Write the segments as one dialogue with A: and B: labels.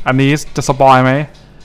A: อันนี้จะสปอยไหม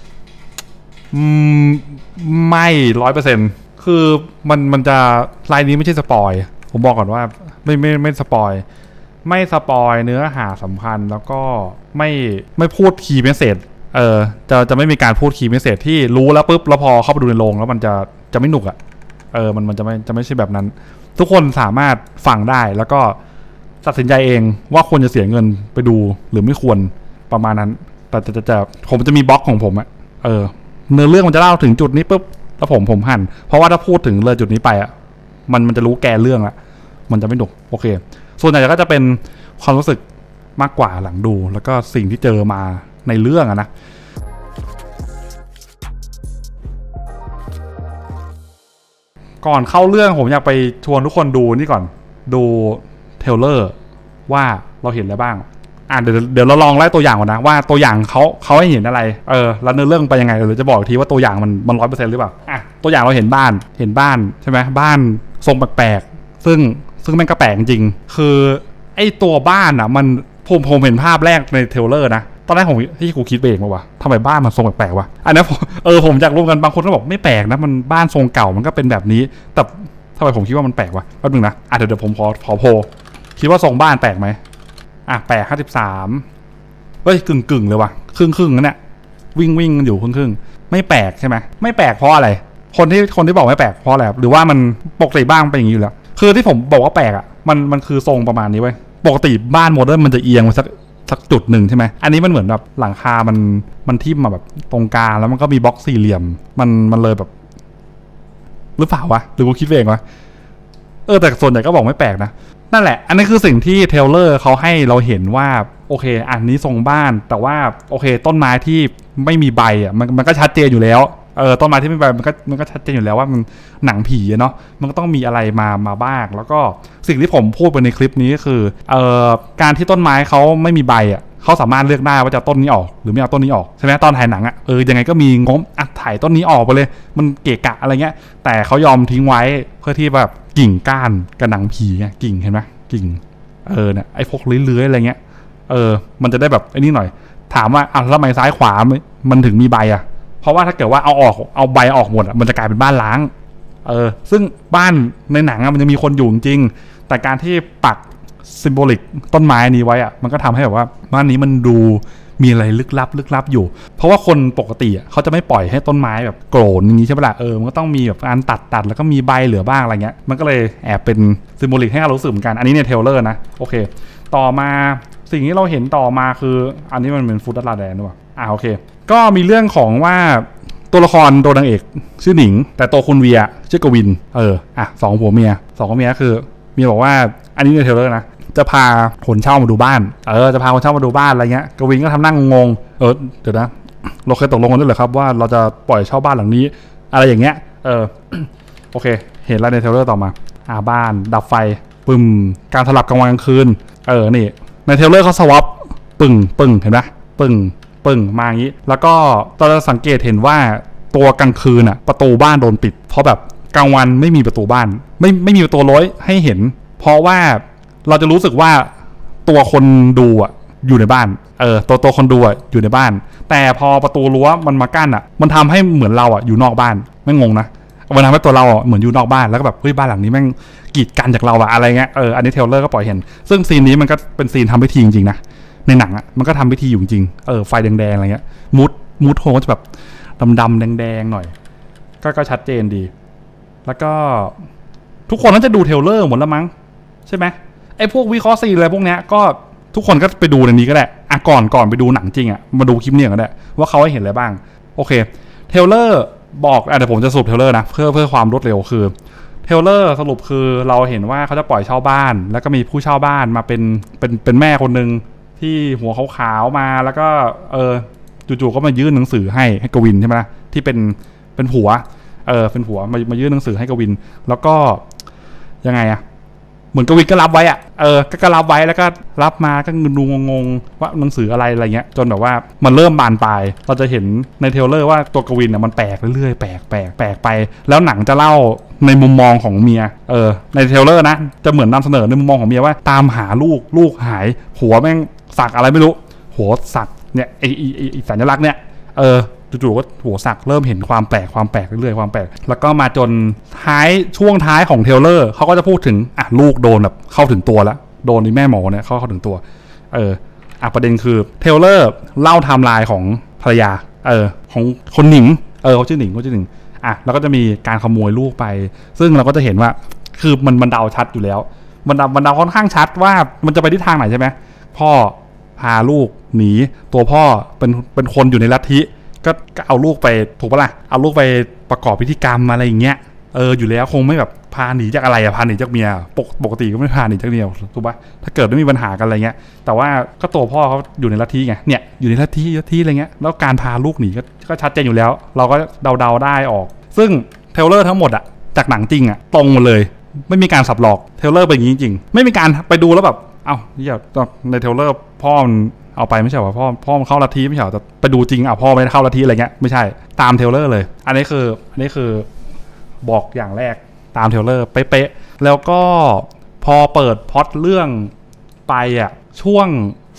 A: ไม่100%คือมันจะลายนี้ไม่ใช่สปอยผมบอกก่อนว่าไม่สปอยไม่สปอยเนื้อหาสำคัญแล้วก็ไม่พูดคีย์เมสเสจจะไม่มีการพูดคีย์เมสเสจที่รู้แล้วปุ๊บแล้วพอเข้าไปดูในโรงแล้วมันจะไม่หนุกมันจะไม่ใช่แบบนั้นทุกคนสามารถฟังได้แล้วก็ตัดสินใจเองว่าควรจะเสียเงินไปดูหรือไม่ควรประมาณนั้นแต่ผมจะมีบล็อกของผมเนื้อเรื่องมันจะเล่าถึงจุดนี้ปุ๊บแล้วผมหั่นเพราะว่าถ้าพูดถึงเลยจุดนี้ไปมันจะรู้แกเรื่องละมันจะไม่หนุกโอเคส่วนใหญ่ก็จะเป็นความรู้สึกมากกว่าหลังดูแล้วก็สิ่งที่เจอมาในเรื่องนะก่อนเข้าเรื่องผมอยากไปชวนทุกคนดูนี่ก่อนดูเทเลอร์ว่าเราเห็นอะไรบ้างเดี๋ยวเราลองไล่ตัวอย่างก่อนนะว่าตัวอย่างเขาให้เห็นอะไรแล้วเนื้อเรื่องไปยังไงเดี๋ยวจะบอกทีว่าตัวอย่างมัน100%หรือเปล่าตัวอย่างเราเห็นบ้านใช่ไหมบ้านทรงแปลกๆซึ่งมันก็แปลกจริงคือไอ้ตัวบ้านมันผมเห็นภาพแรกในเทเลอร์นะตอนแรกผมที่กูคิดเองว่าทำไมบ้านมันทรงแปลกๆวะอันนี้ผมอยากรู้กันบางคนก็บอกไม่แปลกนะมันบ้านทรงเก่ามันก็เป็นแบบนี้แต่ทำไมผมคิดว่ามันแปลกวะแป๊บนึงนะเดี๋ยวผมขอโพคิดว่าทรงบ้านแปลกไหมแปลก53เฮ้ยกึ่งเลยวะครึ่งนั่นแหละวิ่งกันอยู่ครึ่งไม่แปลกใช่ไหมไม่แปลกเพราะอะไรคนที่บอกไม่แปลกเพราะอะไรหรือว่ามันปกติบ้านเป็นอย่างนี้อยู่แล้วคือที่ผมบอกว่าแปลกมันคือทรงประมาณนี้เว้ยปกติบ้านโมเดิร์นมันจะเอียงมาสักจุดหนึ่งใช่ไหมอันนี้มันเหมือนแบบหลังคามันทิ่มมาแบบตรงกลางแล้วมันก็มีบล็อกสี่เหลี่ยมมันเลยแบบหรือเปล่าวะหรือกูคิดเองวะแต่ส่วนใหญ่ก็บอกไม่แปลกนะนั่นแหละอันนี้คือสิ่งที่เทเลอร์เขาให้เราเห็นว่าโอเคอันนี้ทรงบ้านแต่ว่าโอเคต้นไม้ที่ไม่มีใบมันก็ชัดเจนอยู่แล้วต้นไม้ที่ไม่มีใบมันก็ชัดเจนอยู่แล้วว่ามันหนังผีเนาะมันก็ต้องมีอะไรมาบ้างแล้วก็สิ่งที่ผมพูดไปในคลิปนี้ก็คือการที่ต้นไม้เขาไม่มีใบเขาสามารถเลือกได้ว่าจะต้นนี้ออกหรือไม่เอาต้นนี้ออกใช่ไหมตอนถ่ายหนังยังไงก็มีงบถ่ายต้นนี้ออกไปเลยมันเกะกะอะไรเงี้ยแต่เขายอมทิ้งไว้เพื่อที่แบบกิ่งก้านกับหนังผีไงกิ่งเห็นไหมกิ่งเนี่ยไอ้พวกเลื้อยๆอะไรเงี้ยมันจะได้แบบไอ้นี่หน่อยถามว่าแล้วทำไมซ้ายขวามันถึงมีใบเพราะว่าถ้าเกิดว่าเอาใบออกหมดมันจะกลายเป็นบ้านล้างซึ่งบ้านในหนังมันจะมีคนอยู่จริงแต่การที่ปักซิมโบลิกต้นไม้นี้ไว้มันก็ทำให้แบบว่าบ้านนี้มันดูมีอะไรลึกลับอยู่เพราะว่าคนปกติเขาจะไม่ปล่อยให้ต้นไม้แบบโกรนอย่างนี้ใช่ไหมล่ะมันก็ต้องมีแบบการตัดแล้วก็มีใบเหลือบ้างอะไรเงี้ยมันก็เลยแอบเป็นซิมโบลิกให้เรารู้สึกเหมือนกันอันนี้เนี่ยเทเลอร์นะโอเคต่อมาสิ่งที่เราเห็นต่อมาคืออันนี้มันเป็นฟุตลาแดนด้วยโอเคก็มีเรื่องของว่าตัวละครตัวนางเอกชื่อหนิงแต่ตัวคุณเวียชื่อกวินสองผัวเมียคือเมียบอกว่าอันนี้ในเทเลอร์นะจะพาคนเช่ามาดูบ้านจะพาคนเช่ามาดูบ้านอะไรเงี้ยกวินก็ทำนั่งงงเดี๋ยวนะเราเคยตกลงกันด้วยเหรอครับว่าเราจะปล่อยเช่าบ้านหลังนี้อะไรอย่างเงี้ยโอเคเห็นแล้วในเทเลอร์ต่อมาบ้านดับไฟปึ้มการสลับกลางวันกลางคืนนี่ในเทเลอร์เขาสวอปปึ้งเห็นไหมปึ้งมาอย่างนี้แล้วก็ตอนเราสังเกตเห็นว่าตัวกลางคืนประตูบ้านโดนปิดเพราะแบบกลางวันไม่มีประตูบ้านไม่มีประตูรั้วให้เห็นเพราะว่าเราจะรู้สึกว่าตัวคนดูอยู่ในบ้านตัวคนดูอยู่ในบ้านแต่พอประตูรั้วมันมากั้นมันทำให้เหมือนเราอยู่นอกบ้านไม่งงนะมันทำให้ตัวเราเหมือนอยู่นอกบ้านแล้วก็แบบเฮ้ยบ้านหลังนี้แม่งกีดกันจากเราอะไรเงี้ยอันนี้เทเลอร์ก็ปล่อยเห็นซึ่งซีนนี้มันก็เป็นซีนทำพิธีจริงๆนะในหนังมันก็ทำพิธีอยู่จริงไฟแดงๆอะไรเงี้ยมูดโทนก็จะแบบดำแดงๆหน่อยก็ชัดเจนดีแล้วก็ทุกคนน่าจะดูเทเลอร์หมดแล้วมั้งใช่ไหมไอ้พวกวิเคราะห์ซีนอะไรพวกเนี้ยก็ทุกคนก็ไปดูในนี้ก็ได้ก่อนไปดูหนังจริงมาดูคลิปนี้ก็ได้ว่าเขาให้เห็นอะไรบ้างโอเคเทเลอร์บอกเดี๋ยวผมจะสรุปเทเลอร์นะเพื่อความรวดเร็วคือเทเลอร์สรุปคือเราเห็นว่าเขาจะปล่อยเช่าบ้านแล้วก็มีผู้เช่าบ้านมาเป็นแม่คนนึงที่หัวขาวๆมาแล้วก็จู่ๆก็มายื่นหนังสือให้กวินใช่ไหมที่เป็นผัวเป็นผัวมายื่นหนังสือให้กวินแล้วก็ยังไงเหมือนกวินก็รับไว้ก็รับไว้แล้วก็รับมาก็ดูงงว่าหนังสืออะไรเงี้ยจนแบบว่ามันเริ่มบานปลายเราจะเห็นในเทเลอร์ว่าตัวกวินมันแปลกเรื่อยๆแปลกไปแล้วหนังจะเล่าในมุมมองของเมียในเทเลอร์นะจะเหมือนนำเสนอในมุมมองของเมียว่าตามหาลูกหายหัวแม่งสักอะไรไม่รู้หัวสักเนี่ยไอสัญลักษณ์เนี่ยจู่ๆก็หัวสักเริ่มเห็นความแปลกเรื่อยๆความแปลกแล้วก็มาจนช่วงท้ายของเทเลอร์เขาก็จะพูดถึงลูกโดนแบบเข้าถึงตัวแล้วโดนที่แม่หมอเนี่ยเข้าถึงตัวประเด็นคือเทเลอร์เล่าไทม์ไลน์ของภรรยาของคนหนิงเขาชื่อหนิงแล้วก็จะมีการขโมยลูกไปซึ่งเราก็จะเห็นว่าคือมันเดาชัดอยู่แล้วมันเดาค่อนข้างชัดว่ามันจะไปทิศทางไหนใช่ไหมพ่อพาลูกหนีตัวพ่อเป็นคนอยู่ในลัทธิก็เอาลูกไปถูกปะล่ะเอาลูกไปประกอบพิธีกรรมอะไรอย่างเงี้ยอยู่แล้วคงไม่แบบพาหนีจากอะไรพาหนีจากเมียปกติก็ไม่พาหนีจากเมียถูกปะถ้าเกิดไม่มีปัญหากันอะไรเงี้ยแต่ว่าก็ตัวพ่อเขาอยู่ในลัทธิไงเนี่ยอยู่ในลัทธิอะไรเงี้ยแล้วการพาลูกหนีก็ชัดเจนอยู่แล้วเราก็เดาได้ออกซึ่งเทเลอร์ทั้งหมดจากหนังจริงตรงหมดเลยไม่มีการสับหลอกเทเลอร์เป็นอย่างนี้จริงไม่มีการไปดูแล้วแบบเนี่ยในเทเลอร์พ่อมันเอาไปไม่ใช่ว่าพ่อมันเข้าลัทธิไม่ใช่แต่ไปดูจริงพ่อไม่ได้เข้าลัทธิอะไรเงี้ยไม่ใช่ตามเทเลอร์เลยอันนี้คือบอกอย่างแรกตามเทเลอร์เป๊ะๆแล้วก็พอเปิดพล็อตเรื่องไปช่วง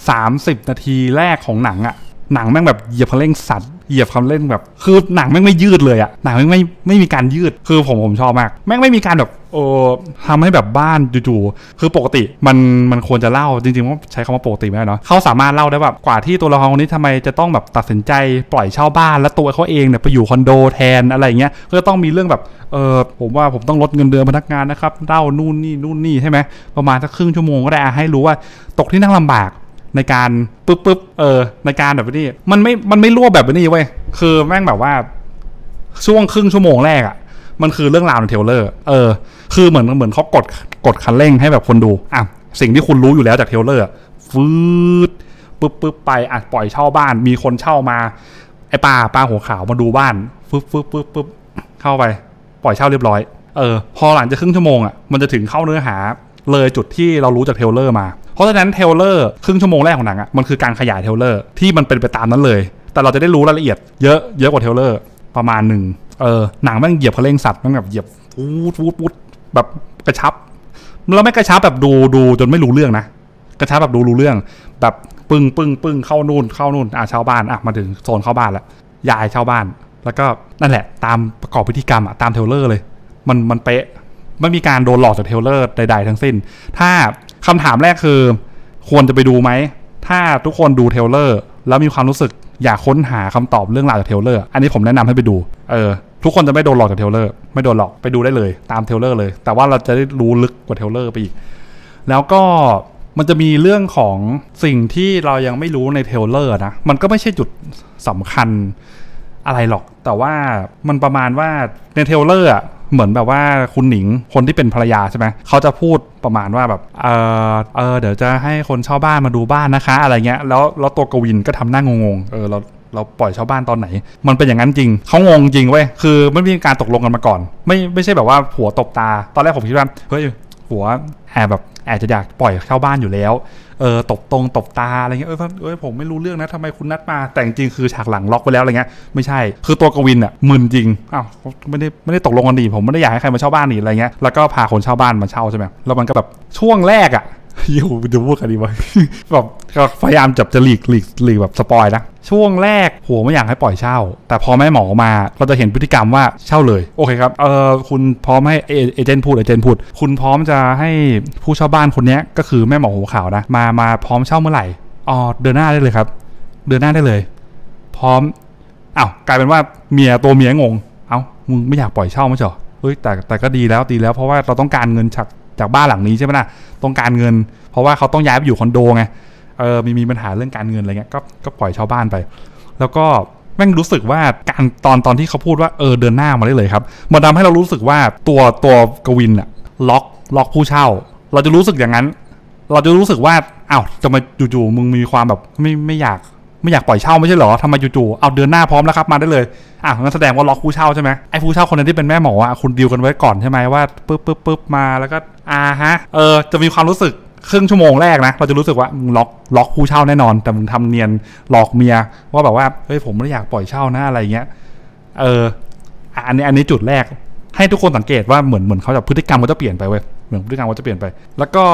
A: 30นาทีแรกของหนังหนังแม่งแบบเหยียบคันเร่งสัตว์เหยียบคันเร่งแบบคือหนังแม่งไม่ยืดเลยหนังแม่งไม่มีการยืดคือผมชอบมากแม่งไม่มีการแบบทำให้แบบบ้านจู่ๆคือปกติมันควรจะเล่าจริงๆว่าใช้คำว่าปกติไม่ได้เนาะเขาสามารถเล่าได้แบบกว่าที่ตัวละครคนนี้ทำไมจะต้องแบบตัดสินใจปล่อยเช่าบ้านแล้วตัวเขาเองเนี่ยไปอยู่คอนโดแทนอะไรเงี้ยก็ต้องมีเรื่องแบบผมว่าผมต้องลดเงินเดือนพนักงานนะครับเล่านู่นนี่ใช่ไหมประมาณสักครึ่งชั่วโมงก็ได้ให้รู้ว่าตกที่นั่งลำบากในการปึ๊บในการแบบนี้มันไม่รั่วแบบนี้เว้ยคือแม่งแบบว่าช่วงครึ่งชั่วโมงแรกมันคือเรื่องราวในเทเลอร์คือเหมือนเขากดคันเร่งให้แบบคนดูสิ่งที่คุณรู้อยู่แล้วจากเทเลอร์ฟืดปึ๊บไปปล่อยเช่าบ้านมีคนเช่ามาไอ้ป้าหัวขาวมาดูบ้านปึ๊บเข้าไปปล่อยเช่าเรียบร้อยพอหลังจากครึ่งชั่วโมงมันจะถึงเข้าเนื้อหาเลยจุดที่เรารู้จากเทเลอร์มาเพราะฉะนั้นเทเลอร์ครึ่งชั่วโมงแรกของหนังมันคือการขยายเทเลอร์ที่มันเป็นไปตามนั้นเลยแต่เราจะได้รู้รายละเอียดเยอะกว่าเทเลอร์ประมาณหนึ่งหนังแม่งเหยียบคันเร่งสัตว์แม่งแบบเหยียบวูดแบบกระชับแล้วไม่กระชับแบบดูจนไม่รู้เรื่องนะกระชับแบบรู้เรื่องแบบปึ้งเข้านู่นเช่าบ้านมาถึงโซนเข้าบ้านแล้วยายเช่าบ้านแล้วก็นั่นแหละตามประกอบพิธีกรรมตามเทเลอร์เลยมันเป๊ะไม่มีการโดนหลอกจากเทเลอร์ใดๆทั้งสิ้นถ้าคำถามแรกคือควรจะไปดูไหมถ้าทุกคนดูเทเลอร์แล้วมีความรู้สึกอยากค้นหาคำตอบเรื่องราวจากเทเลอร์อันนี้ผมแนะนำให้ไปดูทุกคนจะไม่โดนหลอกจากเทเลอร์ไม่โดนหลอกไปดูได้เลยตามเทเลอร์เลยแต่ว่าเราจะได้รู้ลึกกว่าเทเลอร์ไปอีกแล้วก็มันจะมีเรื่องของสิ่งที่เรายังไม่รู้ในเทเลอร์นะมันก็ไม่ใช่จุดสำคัญอะไรหรอกแต่ว่ามันประมาณว่าในเทเลอร์เหมือนแบบว่าคุณหนิงคนที่เป็นภรรยาใช่ไหมเขาจะพูดประมาณว่าแบบเดี๋ยวจะให้คนเช่าบ้านมาดูบ้านนะคะอะไรเงี้ยแล้วตัวกวินก็ทำหน้างงเราปล่อยเช่าบ้านตอนไหนมันเป็นอย่างนั้นจริงเขางงจริงเว้ยคือไม่มีการตกลงกันมาก่อนไม่ใช่แบบว่าผัวตบตาตอนแรกผมคิดว่าเฮ้ยผัวแอบจะอยากปล่อยเช่าบ้านอยู่แล้วตบตาอะไรเงี้ยผมไม่รู้เรื่องนะทำไมคุณนัดมาแต่จริงคือฉากหลังล็อกไปแล้วอะไรเงี้ยไม่ใช่คือตัวกวินมึนจริงไม่ได้ตกลงกันดีผมไม่ได้อยากให้ใครมาเช่าบ้านนี่อะไรเงี้ยแล้วก็พาคนเช่าบ้านมาเช่าใช่ไหมแล้วมันก็แบบช่วงแรกอยู่จะพูดกันดีวะแบบพยายามจะหลีกแบบสปอยนะช่วงแรกผัวไม่อยากให้ปล่อยเช่าแต่พอแม่หมอมาเราจะเห็นพฤติกรรมว่าเช่าเลยโอเคครับคุณพร้อมให้เอเจนต์พูดคุณพร้อมจะให้ผู้เช่าบ้านคนนี้ก็คือแม่หมอหัวขาวนะมาพร้อมเช่าเมื่อไหร่เดือนหน้าได้เลยครับเดือนหน้าได้เลยพร้อมกลายเป็นว่าเมียงงมึงไม่อยากปล่อยเช่ามั้ยเหรอเฮ้ยแต่ก็ดีแล้วเพราะว่าเราต้องการเงินจากบ้านหลังนี้ใช่ไหมนะต้องการเงินเพราะว่าเขาต้องย้ายไปอยู่คอนโดไงมีปัญหาเรื่องการเงินอะไรเงี้ยก็ปล่อยชาวบ้านไปแล้วก็แม่งรู้สึกว่าการตอนที่เขาพูดว่าเดือนหน้ามาได้เลยครับมันทำให้เรารู้สึกว่าตัวกวินล็อกผู้เช่าเราจะรู้สึกอย่างนั้นเราจะรู้สึกว่าจะมาจู่ๆมึงมีความแบบไม่อยากปล่อยเช่าไม่ใช่เหรอทำไมจู่ๆเดือนหน้าพร้อมแล้วครับมาได้เลยงั้นแสดงว่าล็อกผู้เช่าใช่ไหมไอ้ผู้เช่าคนนั้นที่เป็นแม่หมอคุณดีลกันไว้ก่อนใช่ไหมว่าปึ๊บมาแล้วก็จะมีความรู้สึกครึ่งชั่วโมงแรกนะเราจะรู้สึกว่ามึงล็อกผู้เช่าแน่นอนแต่มึงทำเนียนหลอกเมียว่าแบบว่าเฮ้ยผมไม่อยากปล่อยเช่านะอะไรเงี้ยอันนี้จุดแรกให้ทุกคนสังเกตว่าเหมือนเขาจะพฤติกรรมเขาจะเปลี่ยนไปเว้ยเหมือนพฤติกรรมเขาจะเปลี่ยนไปแล้วก็ท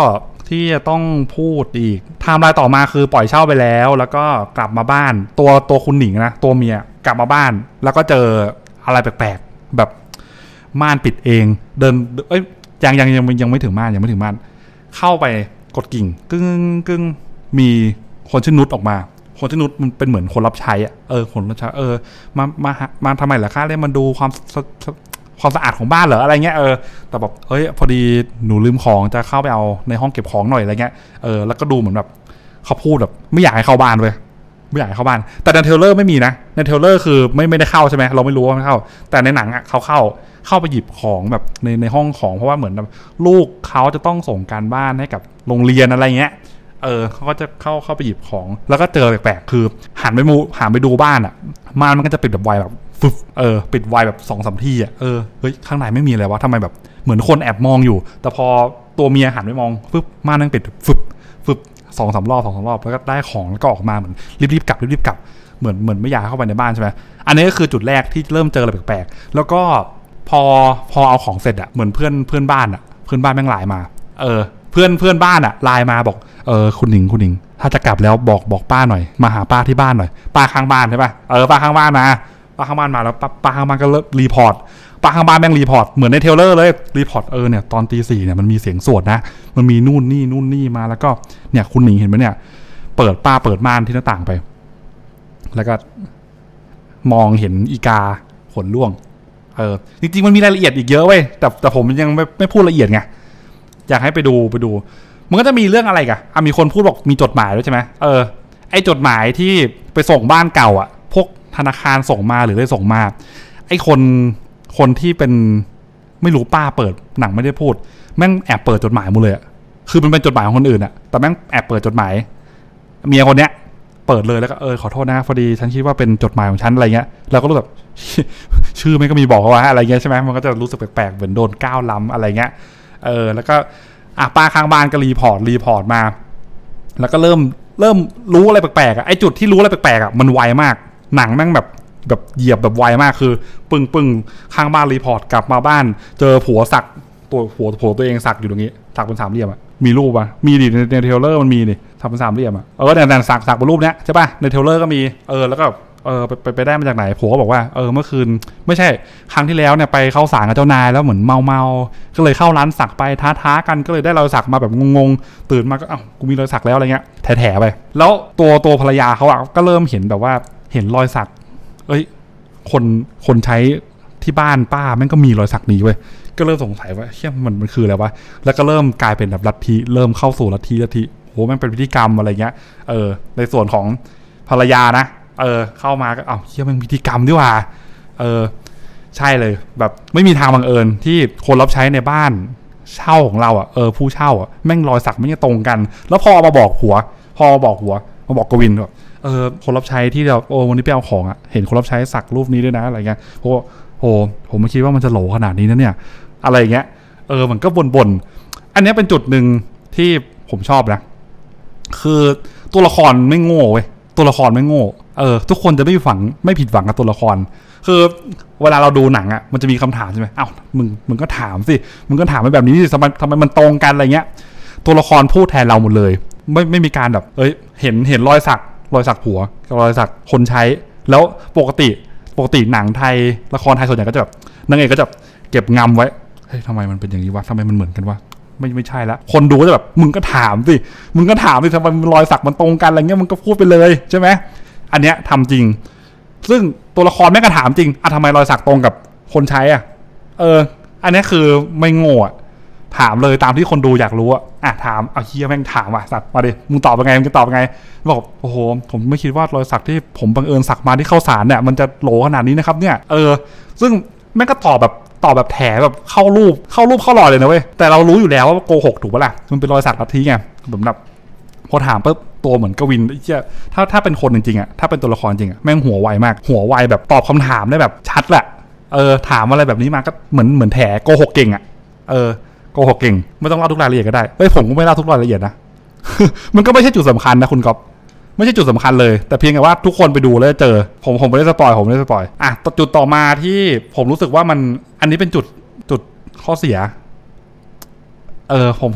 A: ที่จะต้องพูดอีกไทม์ไลน์ต่อมาคือปล่อยเช่าไปแล้วก็กลับมาบ้านตัวคุณหนิงนะตัวเมียกลับมาบ้านแล้วก็เจออะไรแปลกๆแบบม่านปิดเองเดินยังไม่ถึงม่านเข้าไปกดกิ่งกึ้งมีคนชื่อนุชออกมาคนชื่อนุชมันเป็นเหมือนคนรับใช้คนรับใช้มาทำไมเหรอคะเล่นมาดูความสะอาดของบ้านเหรออะไรเงี้ยแต่แบบเฮ้ยพอดีหนูลืมของจะเข้าไปเอาในห้องเก็บของหน่อยอะไรเงี้ยแล้วก็ดูเหมือนแบบเขาพูดแบบไม่อยากให้เข้าบ้านเลยไม่อยากให้เข้าบ้านแต่ในเทรลเลอร์ไม่มีนะในเทรลเลอร์คือไม่ได้เข้าใช่ไหมเราไม่รู้ว่าไม่เข้าแต่ในหนังเขาเข้าไปหยิบของแบบในห้องของเพราะว่าเหมือนแบบลูกเขาจะต้องส่งการบ้านให้กับโรงเรียนอะไรเงี้ยเขาก็จะเข้าไปหยิบของแล้วก็เจอแปลกๆคือหันไปดูบ้านอ่ะมันก็จะปิดแบบไวแบบฟึบปิดไวแบบ2-3 ทีเฮ้ยข้างในไม่มีอะไรวะทำไมแบบเหมือนคนแอบมองอยู่แต่พอตัวเมียหันไปมองฟึบม่านนั่งปิดฟึบ2-3 รอบแล้วก็ได้ของแล้วก็ออกมาเหมือนรีบกลับเหมือนไม่อยากเข้าไปในบ้านใช่ไหมอันนี้ก็คือจุดแรกที่เริ่มเจออะไรแปลกๆแล้วก็พอเอาของเสร็จอะเหมือนเพื่อนบ้านแม่งไลน์มาเพื่อนบ้านไลน์มาบอกคุณหนิงถ้าจะกลับแล้วบอกป้าหน่อยมาหาป้าที่บ้านหน่อยป้าข้างบ้านใช่ป่ะป้าข้างบ้านมาแล้วป้าข้างบ้านก็รีพอร์ตป้าข้างบ้านแม่งรีพอร์ตเหมือนในเทรลเลอร์เลยรีพอร์ตเนี่ยตอนตี 4เนี่ยมันมีเสียงสวดนะมันมีนู่นนี่มาแล้วก็เนี่ยคุณหนิงเห็นไหมเนี่ยเปิดม่านที่หน้าต่างไปแล้วก็มองเห็นอีกาขนร่วงจริงๆมันมีรายละเอียดอีกเยอะเว้ยแต่ผมยังไม่พูดละเอียดไงอยากให้ไปดูมันก็จะมีเรื่องอะไรกันมีคนพูดบอกมีจดหมายด้วยใช่ไหมไอ้จดหมายที่ไปส่งบ้านเก่าพวกธนาคารส่งมาหรือได้ส่งมาไอ้คนที่เป็นไม่รู้ป้าเปิดหนังไม่ได้พูดแม่งแอบเปิดจดหมายหมดเลยคือมันเป็นจดหมายของคนอื่นแต่แม่งแอบเปิดจดหมายเมียคนเนี้ยเปิดเลยแล้วก็ขอโทษนะพอดีฉันคิดว่าเป็นจดหมายของฉันอะไรเงี้ยเราก็รู้แบบ ชื่อไม่ก็มีบอกว่าอะไรเงี้ยใช่ไหมมันก็จะรู้สึกแปลกๆเหมือนโดนก้าวล้ำอะไรเงี้ยแล้วก็ป้าข้างบ้านก็รีพอร์ตมาแล้วก็เริ่มรู้อะไรแปลกๆไอ้จุดที่รู้อะไรแปลกๆมันไวมากหนังแม่งแบบเหยียบแบบไวมากคือปึ้งข้างบ้านรีพอร์ตกลับมาบ้านเจอผัวสักผัวตัวเองสักอยู่ตรงนี้สักเป็น3 เหลี่ยมมีรูปมีดิในเทรลเลอร์มันมีดิสักเป็น3 เหลี่ยมแต่สักเป็นรูปเนี้ยใช่ป่ะในเทรลเลอร์ก็มีแล้วก็ไปได้มาจากไหนผัวก็บอกว่าเมื่อคืนไม่ใช่ครั้งที่แล้วเนี่ยไปเข้าศาลกับเจ้านายแล้วเหมือนเมาก็เลยเข้าร้านสักไปท้ากันก็เลยได้รอยสักมาแบบงงๆตื่นมาก็กูมีรอยสักแล้วอะไรเงี้ยแถไปแล้วตัวภรรยาเขาก็เริ่มเห็นแบบว่าเห็นรอยสักคนใช้ที่บ้านป้าแม่งก็มีรอยสักนี้เว้ยก็เริ่มสงสัยว่าเชี่ยมันคืออะไรวะแล้วก็เริ่มกลายเป็นแบบลัทธิเริ่มเข้าสู่ลัทธิโหแม่งเป็นพิธีกรรมอะไรเงี้ยในส่วนของภรรยานะเข้ามาก็เชี่ยมันพิธีกรรมดีกว่าใช่เลยแบบไม่มีทางบังเอิญที่คนรับใช้ในบ้านเช่าของเราผู้เช่าแม่งรอยสักไม่ตรงกันแล้วพอมาบอกหัวมาบอกกวินแบบคนรับใช้ที่เราวันนี้ไปเอาของเห็นคนรับใช้สักรูปนี้ด้วยนะอะไรเงี้ยผมไม่คิดว่ามันจะโหลขนาดนี้นะเนี่ยอะไรเงี้ยมันก็บ่นอันนี้เป็นจุดหนึ่งที่ผมชอบนะคือตัวละครไม่โง่เว้ยตัวละครไม่โง่ทุกคนจะไม่ผิดหวังกับตัวละครคือเวลาเราดูหนังมันจะมีคำถามใช่ไหมมึงก็ถามสิมึงก็ถามไปแบบนี้สิทำไมมันตรงกันอะไรเงี้ยตัวละครพูดแทนเราหมดเลยไม่มีการแบบเห็นรอยสักผัวกับรอยสักคนใช้แล้วปกติหนังไทยละครไทยส่วนใหญ่ก็จะแบบนางเอกก็จะเก็บงำไว้เฮ้ยทำไมมันเป็นอย่างนี้วะทำไมมันเหมือนกันวะไม่ใช่ละคนดูก็จะแบบมึงก็ถามสิทำไมรอยสักมันตรงกันอะไรเงี้ยมึงก็พูดไปเลยใช่ไหมอันเนี้ยทำจริงซึ่งตัวละครแม่งก็ถามจริงทำไมรอยสักตรงกับคนใช้อันนี้คือไม่โง่ถามเลยตามที่คนดูอยากรู้ถามเฮียแม่งถามสัตว์มาดิมึงตอบยังไงมึงจะตอบยังไงบอกโอ้โหผมไม่คิดว่ารอยสักที่ผมบังเอิญสักมาที่เข้าสารเนี่ยมันจะโหลขนาดนี้นะครับเนี่ยซึ่งแม่งก็ตอบแบบแถแบบเข้ารูปเข้ารอยเลยนะเว้ยแต่เรารู้อยู่แล้วว่าโกหกถูกปะล่ะมันเป็นรอยสักลัทธิไงแบบพอถามปุ๊บตัวเหมือนกวินถ้าเป็นคนจริงๆถ้าเป็นตัวละครจริงแม่งหัวไวมากหัวไวแบบตอบคำถามได้แบบชัดแหละถามอะไรแบบนี้มาก็เหมือนแถโกหกเก่งโกหกเก่งไม่ต้องเล่าทุกรายละเอียดก็ได้ผมก็ไม่เล่าทุกรายละเอียดนะ มันก็ไม่ใช่จุดสำคัญนะคุณก๊อฟไม่ใช่จุดสำคัญเลยแต่เพียงแต่ว่าทุกคนไปดูแล้วเจอผมไม่ได้สปอยจุดต่อมาที่ผมรู้สึกว่ามันอันนี้เป็นจุดข้อเสียผม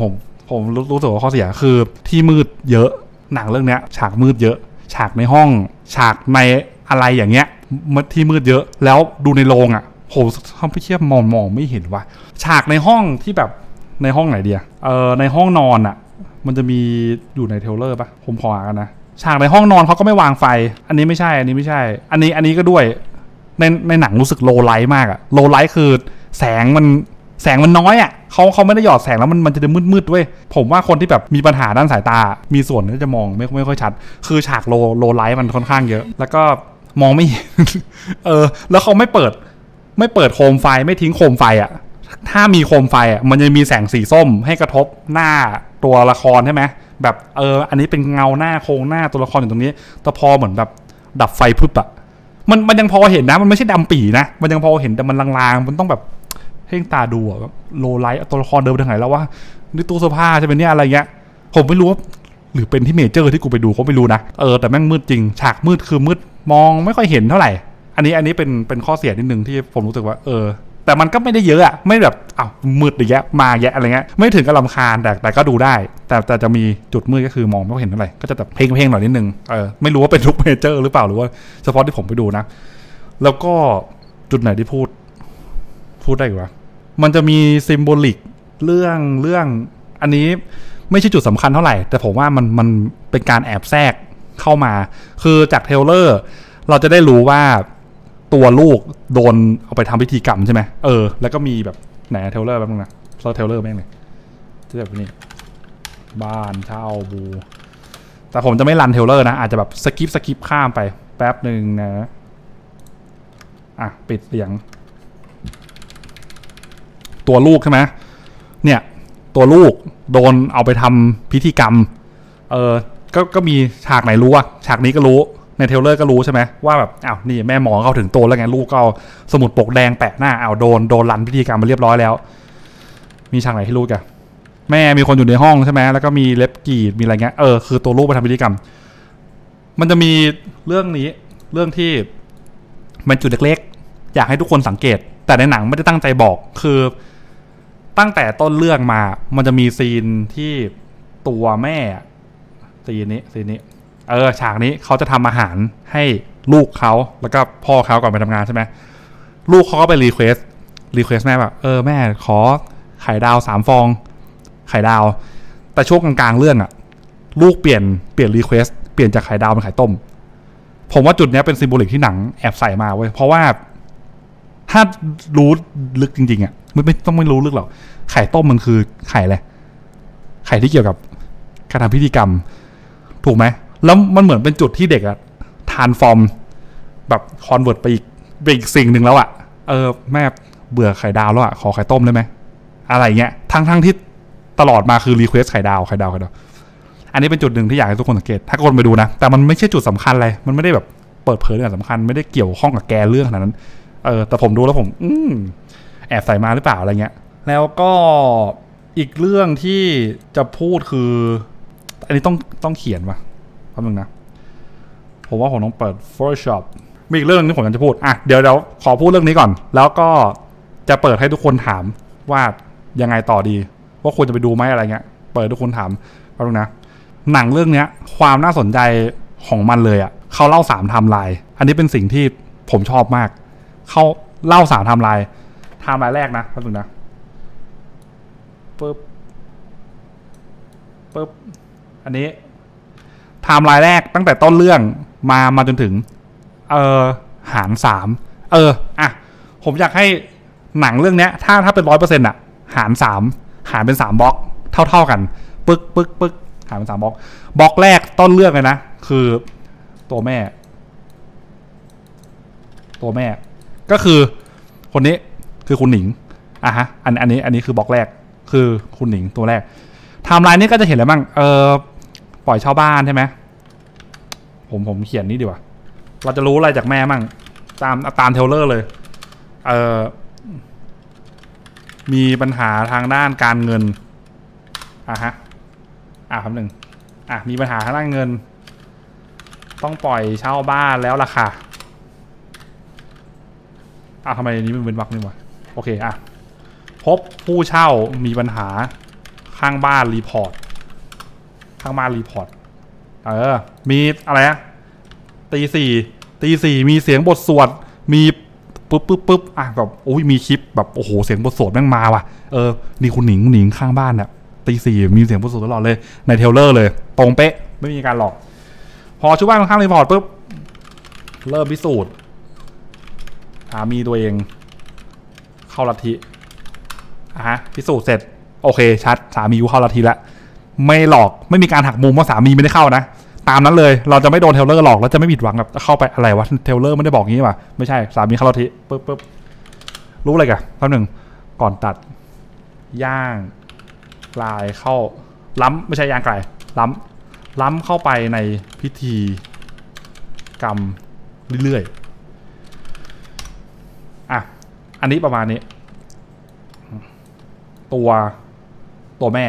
A: ผมรู้สึกว่าข้อเสียคือที่มืดเยอะหนังเรื่องเนี้ยฉากมืดเยอะฉากในห้องฉากในอะไรอย่างเงี้ยที่มืดเยอะแล้วดูในโรงอ่ะผมทำไปเทียบมองไม่เห็นว่าฉากในห้องที่แบบในห้องไหนเดียในห้องนอนอ่ะมันจะมีอยู่ในเทเลอร์ปะผมขอกันนะฉากในห้องนอนเขาก็ไม่วางไฟอันนี้ไม่ใช่อันนี้ไม่ใช่อันนี้ก็ด้วยในหนังรู้สึกโลไลท์มากอะโลไลท์คือแสงมันน้อยอะเขาไม่ได้หยอดแสงแล้วมันจะมืดด้วยผมว่าคนที่แบบมีปัญหาด้านสายตามีส่วนที่จะมองไม่ค่อยชัดคือฉากโลไลท์มันค่อนข้างเยอะแล้วก็มองไม่เห็น แล้วเขาไม่เปิดโคมไฟไม่ทิ้งโคมไฟอะถ้ามีโคมไฟอะมันจะมีแสงสีส้มให้กระทบหน้าตัวละครใช่ไหมแบบอันนี้เป็นเงาหน้าโครงหน้าตัวละครอยู่ตรงนี้แต่พอเหมือนแบบดับไฟพึบอะมันยังพอเห็นนะมันไม่ใช่ดำปี่นะมันยังพอเห็นแต่มันลางๆมันต้องแบบเพ่งตาดูอะโลไลท์ตัวละครเดินไปทางไหนแล้วว่านี่ตู้เสื้อผ้าใช่ไหมเนี่ยอะไรเงี้ยผมไม่รู้ว่าหรือเป็นที่เมเจอร์ที่กูไปดูเขาไม่รู้นะแต่แม่งมืดจริงฉากมืดคือมืดมองไม่ค่อยเห็นเท่าไหร่อันนี้เป็นข้อเสียนิดนึงที่ผมรู้สึกว่าแต่มันก็ไม่ได้เยอะอะไม่แบบมืดอย่างเงี้ยมาแยะอะไรเงี้ยไม่ถึงกับรำคาญแต่ก็ดูได้แต่จะมีจุดมืดก็คือมองไม่เห็นเท่าไหร่ก็จะแบบเพ่งหน่อยนิดนึงไม่รู้ว่าเป็นทุกเมเจอร์หรือเปล่าหรือว่าเฉพาะที่ผมไปดูนะแล้วก็จุดไหนที่พูดได้วะมันจะมีซิมโบลิกเรื่องอันนี้ไม่ใช่จุดสำคัญเท่าไหร่แต่ผมว่ามันเป็นการแอบแทรกเข้ามาคือจากเทเลอร์เราจะได้รู้ว่าตัวลูกโดนเอาไปทำพิธีกรรมใช่ไหมแล้วก็มีแบบไหนเทเลอร์แบบนึงนะเทเลอร์แม่งเลยที่แบบนี้บ้านเช่าบูแต่ผมจะไม่รันเทเลอร์นะอาจจะแบบสกิปข้ามไปแป๊บหนึ่งนะปิดเสียงตัวลูกใช่ไหมเนี่ยตัวลูกโดนเอาไปทำพิธีกรรมก็มีฉากไหนรู้อะฉากนี้ก็รู้ในเทเลอร์ก็รู้ใช่ไหมว่าแบบนี่แม่หมอเข้าถึงตัวแล้วไงลูกก็สมุดปกแดงแปะหน้าโดนรันพิธีกรรมมาเรียบร้อยแล้วมีฉากไหนที่รู้กันแม่มีคนอยู่ในห้องใช่ไหมแล้วก็มีเล็บกรีดมีอะไรเงี้ยคือตัวลูกไปทำพิธีกรรมมันจะมีเรื่องนี้เรื่องที่มันจุดเล็กๆอยากให้ทุกคนสังเกตแต่ในหนังไม่ได้ตั้งใจบอกคือตั้งแต่ต้นเรื่องมามันจะมีซีนที่ตัวแม่ซีนนี้ฉากนี้เขาจะทำอาหารให้ลูกเขาแล้วก็พ่อเขาก่อนไปทำงานใช่ไหมลูกเขาก็ไปรีเควสแม่แบบแม่ขอไข่ดาว3 ฟองไข่ดาวแต่ช่วงกลางๆเรื่องลูกเปลี่ยนรีเควสเปลี่ยนจากไข่ดาวเป็นไข่ต้มผมว่าจุดนี้เป็นซิมโบลิกที่หนังแอบใส่มาเว้ยเพราะว่าถ้ารู้ลึกจริงๆไม่ต้องไม่รู้ลึกหรอกไข่ต้มมันคือไข่อะไรไข่ที่เกี่ยวกับการทำพิธีกรรมถูกไหมแล้วมันเหมือนเป็นจุดที่เด็กทานฟอร์มแบบคอนเวิร์ตไปอีกสิ่งหนึ่งแล้วแม่เบื่อไข่ดาวแล้วขอไข่ต้มได้ไหมอะไรเงี้ยทั้งที่ตลอดมาคือรีเควสไข่ดาวอันนี้เป็นจุดหนึ่งที่อยากให้ทุกคนสังเกตถ้าคนไปดูนะแต่มันไม่ใช่จุดสำคัญอะไรมันไม่ได้แบบเปิดเผยเรื่องสำคัญไม่ได้เกี่ยวข้องกับแกเรื่องขนาดนั้นแต่ผมดูแล้วผมแอบใส่มาหรือเปล่าอะไรเงี้ยแล้วก็อีกเรื่องที่จะพูดคืออันนี้ต้องเขียนว่ะแป๊บนึงนะผมว่าผมต้องเปิด Photoshop มีอีกเรื่องนึงที่ผมอยากจะพูดเดี๋ยวขอพูดเรื่องนี้ก่อนแล้วก็จะเปิดให้ทุกคนถามว่ายังไงต่อดีว่าควรจะไปดูไหมอะไรเงี้ยเปิดทุกคนถามแป๊บนึงนะหนังเรื่องนี้ความน่าสนใจของมันเลยเขาเล่า3 ไทม์ไลน์อันนี้เป็นสิ่งที่ผมชอบมากเขาเล่า3 ไทม์ไลน์แรกนะแป๊บนึงนะปึ๊บอันนี้ไทม์ไลน์แรกตั้งแต่ต้นเรื่องมาจนถึงหาร3ผมอยากให้หนังเรื่องนี้ถ้าเป็น 100% หารเป็น3 บล็อกเท่ากันปึ๊กหารเป็น3 บล็อกแรกต้นเรื่องเลยนะคือตัวแม่ก็คือคนนี้คือคุณหนิงอันนี้คือบล็อกแรกคือคุณหนิงตัวแรกไทม์ไลน์นี้ก็จะเห็นอะไรบ้างปล่อยเช่าบ้านใช่ไหมผมเขียนนี้ดีกว่าเราจะรู้อะไรจากแม่มั่งตามเทเลอร์เลยมีปัญหาทางด้านการเงินคำหนึ่งมีปัญหาทางด้านเงินต้องปล่อยเช่าบ้านแล้วล่ะค่ะทำไมนี้มันเป็นวรรคนี่วะโอเคพบผู้เช่ามีปัญหาข้างบ้านรีพอร์ตมีอะไรนะตีสี่มีเสียงบทสวดมีปุ๊บแบบโอ้ยมีคลิปแบบโอ้โหเสียงบทสวดแม่งมาว่ะนี่คุณหนิงข้างบ้านเนี่ยตีสี่มีเสียงบทสวดตลอดเลยในเทรลเลอร์เลยตรงเป๊ะไม่มีการหลอกพอชูบ้านข้างรีพอร์ตปุ๊บเริ่มพิสูจน์สามีตัวเองเข้าลัทธิพิสูจน์เสร็จโอเคชัดสามีกูเข้าลัทธิแล้วไม่หลอกไม่มีการหักมุมว่าสามีไม่ได้เข้านะตามนั้นเลยเราจะไม่โดนเทเลอร์หลอกแล้วจะไม่ผิดหวังแบบเข้าไปอะไรวะเทเลอร์ไม่ได้บอกงี้ป่ะไม่ใช่สามีเข้าลัทธิปุ๊บรู้อะไรกันแป๊บหนึ่งก่อนตัดย่างกลายเข้าล้ำไม่ใช่ย่างกลายล้ำเข้าไปในพิธีกรรมเรื่อยๆอันนี้ประมาณนี้ตัวแม่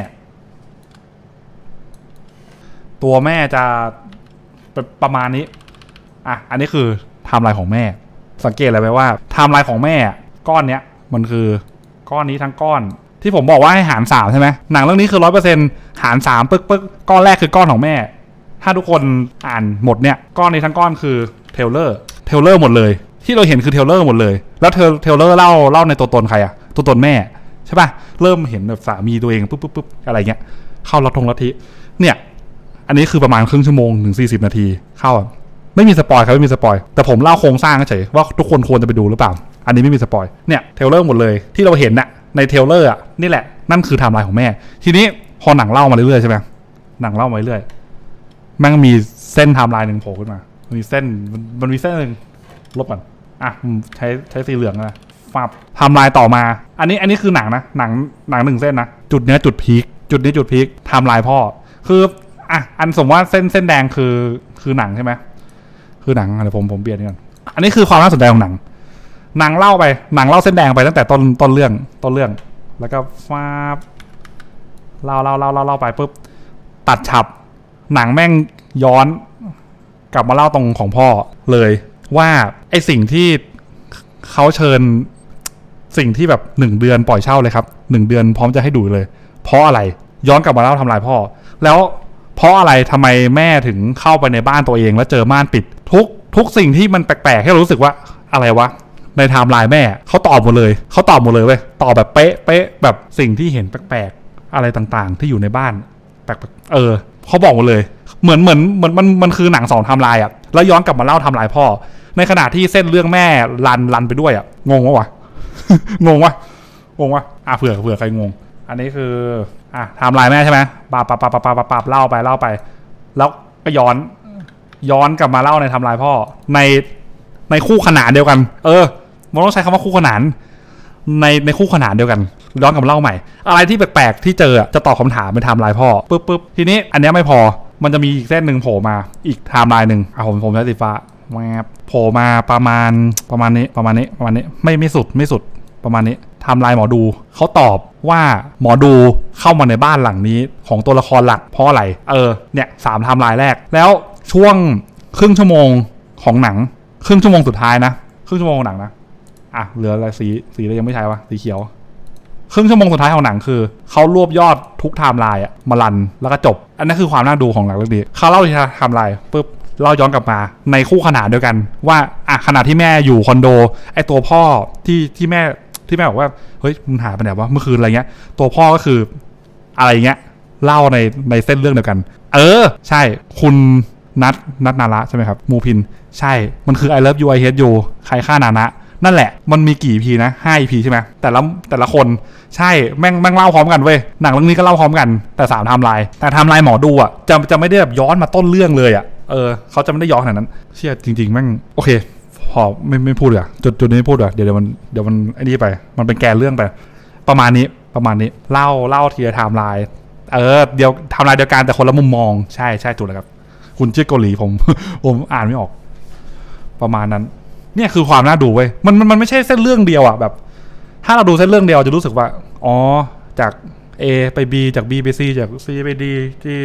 A: จะประมาณนี้อันนี้คือไทม์ไลน์ของแม่สังเกตอะไรไหมว่าไทม์ไลน์ของแม่ก้อนเนี้ยมันคือก้อนนี้ทั้งก้อนที่ผมบอกว่าให้หาร3ใช่ไหมหนังเรื่องนี้คือ 100% หาร3ปึ๊กก้อนแรกคือก้อนของแม่ถ้าทุกคนอ่านหมดเนี่ยก้อนนี้ทั้งก้อนคือเทเลอร์หมดเลยที่เราเห็นคือเทเลอร์หมดเลยแล้วเทเลอร์เล่าในตัวตนใครตัวตนแม่ใช่ป่ะเริ่มเห็นแบบสามีตัวเองปุ๊บอะไรเงี้ยเข้าลัทธิเนี่ยอันนี้คือประมาณครึ่งชั่วโมงถึง40 นาทีเข้าไม่มีสปอยครับไม่มีสปอยแต่ผมเล่าโครงสร้างเฉยว่าทุกคนควรจะไปดูหรือเปล่าอันนี้ไม่มีสปอยเนี่ยเทเลอร์หมดเลยที่เราเห็นน่ะในเทเลอร์นี่แหละนั่นคือไทม์ไลน์ของแม่ทีนี้พอหนังเล่ามาเรื่อยๆใช่ไหมหนังเล่ามาเรื่อยแม่งมีเส้นไทม์ไลน์หนึ่งโผล่ขึ้นมามันมีเส้นหนึ่งลบก่อนใช้สีเหลืองนะฟับไทม์ไลน์ต่อมาอันนี้คือหนังนะหนังหนึ่งเส้นนะจุดนี้จุดพีคไทม์ไลน์พ่อคืออันสมมติว่าเส้นแดงคือหนังใช่ไหมคือหนังเดี๋ยวผมเปลี่ยนกันอันนี้คือความน่าสนใจของหนังเล่าเส้นแดงไปตั้งแต่ต้นเรื่องแล้วก็ฟาบเล่าไปปุ๊บตัดฉับหนังแม่งย้อนกลับมาเล่าตรงของพ่อเลยว่าไอสิ่งที่เขาเชิญสิ่งที่แบบ1 เดือนปล่อยเช่าเลยครับ1 เดือนพร้อมจะให้ดูเลยเพราะอะไรย้อนกลับมาเล่าทำลายพ่อแล้วเพราะอะไรทำไมแม่ถึงเข้าไปในบ้านตัวเองแล้วเจอม่านปิดทุกสิ่งที่มันแปลกๆให้เรารู้สึกว่าอะไรวะในไทม์ไลน์แม่เขาตอบหมดเลยเว้ยตอบแบบเป๊ะแบบสิ่งที่เห็นแปลกๆอะไรต่างๆที่อยู่ในบ้านแปลกเขาบอกหมดเลยเหมือนมันคือหนัง2 ไทม์ไลน์แล้วย้อนกลับมาเล่าไทม์ไลน์พ่อในขณะที่เส้นเรื่องแม่รันไปด้วยงงวะ งงวะเผื่อใครงงอันนี้คือไทม์ไลน์แม่ใช่ไหมปาเล่าไปแล้วก็ย้อนกลับมาเล่าในไทม์ไลน์พ่อในคู่ขนานเดียวกันมันต้องใช้คำว่าคู่ขนานในคู่ขนานเดียวกันย้อนกลับมาเล่าใหม่อะไรที่แปลกๆที่เจอจะตอบคำถามเป็นไทม์ไลน์พ่อปุ๊บทีนี้อันนี้ไม่พอมันจะมีอีกเส้นหนึ่งโผล่มาอีกไทม์ไลน์หนึ่งผมใช้สีฟ้าโผล่มาประมาณนี้ไม่สุดประมาณนี้ไทม์ไลน์หมอดูเขาตอบว่าหมอดูเข้ามาในบ้านหลังนี้ของตัวละครหลักเพราะอะไรเนี่ย3 ไทม์ไลน์แรกแล้วช่วงครึ่งชั่วโมงของหนังครึ่งชั่วโมงสุดท้ายนะครึ่งชั่วโมงของหนังนะเหลืออะไรสีอะไรยังไม่ใช่วะสีเขียวครึ่งชั่วโมงสุดท้ายของหนังคือเขารวบยอดทุกไทม์ไลน์มารันแล้วก็จบอันนั้นคือความน่าดูของหนังเรื่องนี้เขาเล่าที่ไทม์ไลน์ปุ๊บเล่าย้อนกลับมาในคู่ขนานเดียวกันว่าขณะที่แม่อยู่คอนโดไอตัวพ่อที่แม่บอกว่าเฮ้ยมึงหาไปไหนวะเมื่อคืนอะไรเงี้ยตัวพ่อก็คืออะไรเงี้ยเล่าในเส้นเรื่องเดียวกันใช่คุณนัทนาระใช่ไหมครับมูพินใช่มันคือ I love you I hate you ใครฆ่านานะนั่นแหละมันมีกี่ EP นะ5 EP ใช่ไหมแต่ละคนใช่แม่งเล่าพร้อมกันเว้ยหนังเรื่องนี้ก็เล่าพร้อมกันแต่3 ไทม์ไลน์แต่ไทม์ไลน์หมอดูจะไม่ได้แบบย้อนมาต้นเรื่องเลยเขาจะไม่ได้ย้อนขนาดนั้นเชื่อจริงๆแม่งโอเคพอไม่พูดเลยจุดนี้ไม่พูดเลยเดี๋ยวมันไอ้นี่ไปมันเป็นแกนเรื่องไปประมาณนี้เล่าทีละไทม์ไลน์เดี๋ยวไทม์ไลน์เดียวกันแต่คนละมุมมองใช่ถูกแล้วครับคุณชื่อเกาหลีผมอ่านไม่ออกประมาณนั้นเนี่ยคือความน่าดูเว้ยมันไม่ใช่เส้นเรื่องเดียวแบบถ้าเราดูเส้นเรื่องเดียวจะรู้สึกว่าจาก A ไป B จาก B ไป C จาก C ไป D ที่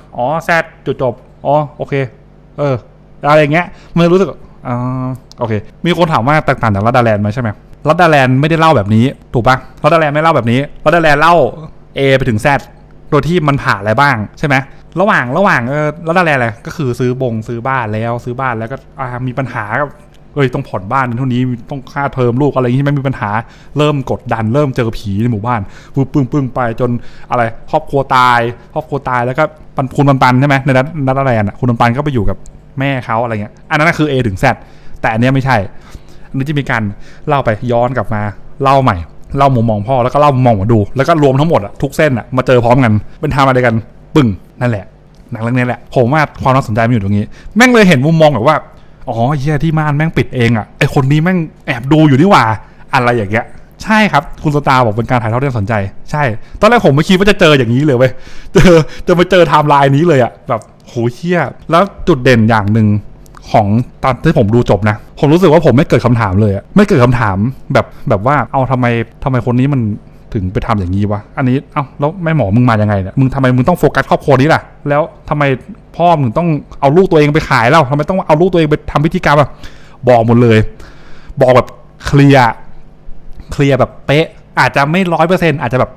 A: Z จุดจบโอเคอะไรอย่างเงี้ยมันรู้สึกโอเคมีคนถามว่าแตกต่างจากลัดดาแลนด์ไหมใช่ไหมลัดดาแลนด์ไม่ได้เล่าแบบนี้ถูกปะลัดดาแลนด์ไม่เล่าแบบนี้ลัดดาแลนด์เล่า A ไปถึง Z โดยที่มันผ่านอะไรบ้างใช่ไหมระหว่างแล้วอะไรก็คือซื้อบ้านแล้วก็มีปัญหากับต้องผ่อนบ้านเท่านี้ต้องค่าเทอมลูกอะไรอย่างนี้ใช่ไหมมีปัญหาเริ่มกดดันเริ่มเจอผีในหมู่บ้านปึ้งไปจนอะไรครอบครัวตายแล้วก็คุณปันใช่ไหมในนัดอะไรอ่ะคุณปันก็ไปอยู่กับแม่เขาอะไรเงี้ยอันนั้นคือ A ถึง Z แต่อันนี้ไม่ใช่อันนี้จะมีการเล่าไปย้อนกลับมาเล่าใหม่เล่ามุมมองพ่อแล้วก็เล่ามุมมองหมอดูแล้วก็รวมทั้งหมดทุกเส้นมาเจอพร้อมกันเป็นทำอะไรกันปึ้งนั่นแหละหนังเรื่องนี้แหละผมว่าความน่าสนใจมันอยู่ตรงนี้แม่งเลยเห็นมุมมองแบบว่าอ๋อเหี้ยที่ม่านแม่งปิดเองไอคนนี้แม่งแอบดูอยู่นี่หว่าอะไรอย่างเงี้ยใช่ครับคุณสตาร์บอกเป็นการถ่ายทอดที่น่าสนใจใช่ตอนแรกผมไม่คิดว่าจะเจออย่างนี้เลยเว้ยจะมาเจอไทม์ไลน์นี้เลยแบบโหเหี้ยแล้วจุดเด่นอย่างหนึ่งของตอนที่ผมดูจบนะผมรู้สึกว่าผมไม่เกิดคำถามเลยไม่เกิดคำถามแบบว่าเอาทำไมคนนี้มันถึงไปทำอย่างนี้วะอันนี้แล้วแม่หมอมึงมายังไงเนี่ยทำไมมึงต้องโฟกัสครอบครัวนี้ล่ะแล้วทำไมพ่อมึงต้องเอาลูกตัวเองไปขายแล้วทำไมต้องเอาลูกตัวเองไปทำพิธีกรรมบอกหมดเลยบอกแบบเคลียร์แบบเป๊ะอาจจะไม่100%อาจจะแบบ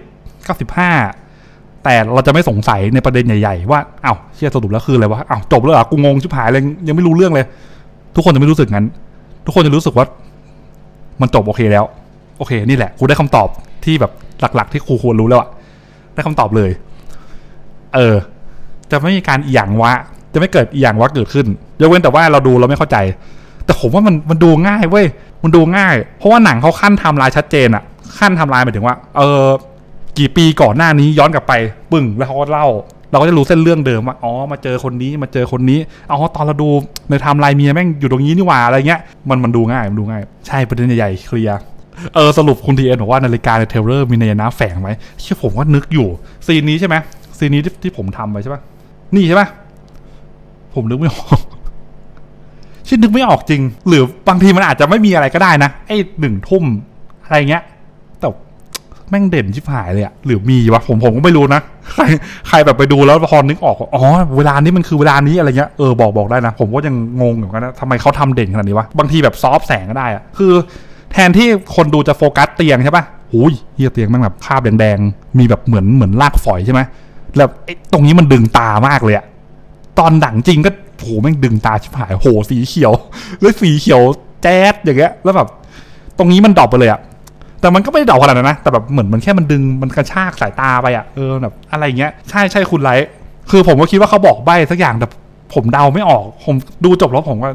A: 90-95แต่เราจะไม่สงสัยในประเด็นใหญ่ๆว่าเชี่ยสรุปแล้วคืออะไรวะจบแล้วเหรอกูงงชิบหายเลยยังไม่รู้เรื่องเลยทุกคนจะไม่รู้สึกงั้นทุกคนจะรู้สึกว่ามันจบโอเคแล้วโอเคนี่แหละกูได้คำตอบที่แบบหลักๆที่ครูควรรู้แล้วได้คำตอบเลยจะไม่มีการอีหยังวะจะไม่เกิดอีหยังวะเกิดขึ้นยกเว้นแต่ว่าเราดูเราไม่เข้าใจแต่ผมว่ามันดูง่ายเว้ยมันดูง่ายเพราะว่าหนังเขาขั้นไทม์ไลน์ชัดเจนขั้นไทม์ไลน์หมายถึงว่ากี่ปีก่อนหน้านี้ย้อนกลับไปปึ้งแล้วเขาก็เล่าเราก็จะรู้เส้นเรื่องเดิมว่ามาเจอคนนี้ตอนเราดูในไทม์ไลน์เมียแม่งอยู่ตรงนี้นี่หว่าอะไรเงี้ยมันดูง่ายใช่ประเด็นใหญ่ๆเคลียร์สรุปคุณทีเอ็นบอกว่านาฬิกาในเทเลอร์มีนัยยะแฝงไหมเชื่อผมว่านึกอยู่ซีนนี้ใช่ไหมซีนนี้ที่ผมทำไปใช่ปะนี่ใช่ปะผมนึกไม่ออกชิดนึกไม่ออกจริงหรือบางทีมันอาจจะไม่มีอะไรก็ได้นะ1 ทุ่มอะไรเงี้ยแต่แม่งเด่นชิบหายเลยหรือมีวะผมก็ไม่รู้นะใครแบบไปดูแล้วพอนึกออกเวลานี้มันคือเวลานี้อะไรเงี้ยบอกได้นะผมก็ยังงงเหมือนกันนะทำไมเขาทำเด่นขนาดนี้วะบางทีแบบซอฟแสงก็ได้คือแทนที่คนดูจะโฟกัสเตียงใช่ปะหูยเฮียเตียงแม่งแบบคราบแดงๆมีแบบเหมือนลากฝอยใช่ไหมแล้วตรงนี้มันดึงตามากเลยตอนหนังจริงก็โหแม่งดึงตาชิบหายโหสีเขียวแล้วสีเขียวแจ๊ดอย่างเงี้ยแล้วแบบตรงนี้มันดรอปไปเลยแต่มันก็ไม่ได้ดรอปขนาดนั้นนะแต่แบบเหมือนมันแค่มันดึงมันกระชากสายตาไปแบบอะไรเงี้ยใช่คุณไลท์คือผมก็คิดว่าเขาบอกใบ้สักอย่างแต่ผมเดาไม่ออกผมดูจบแล้วผมก็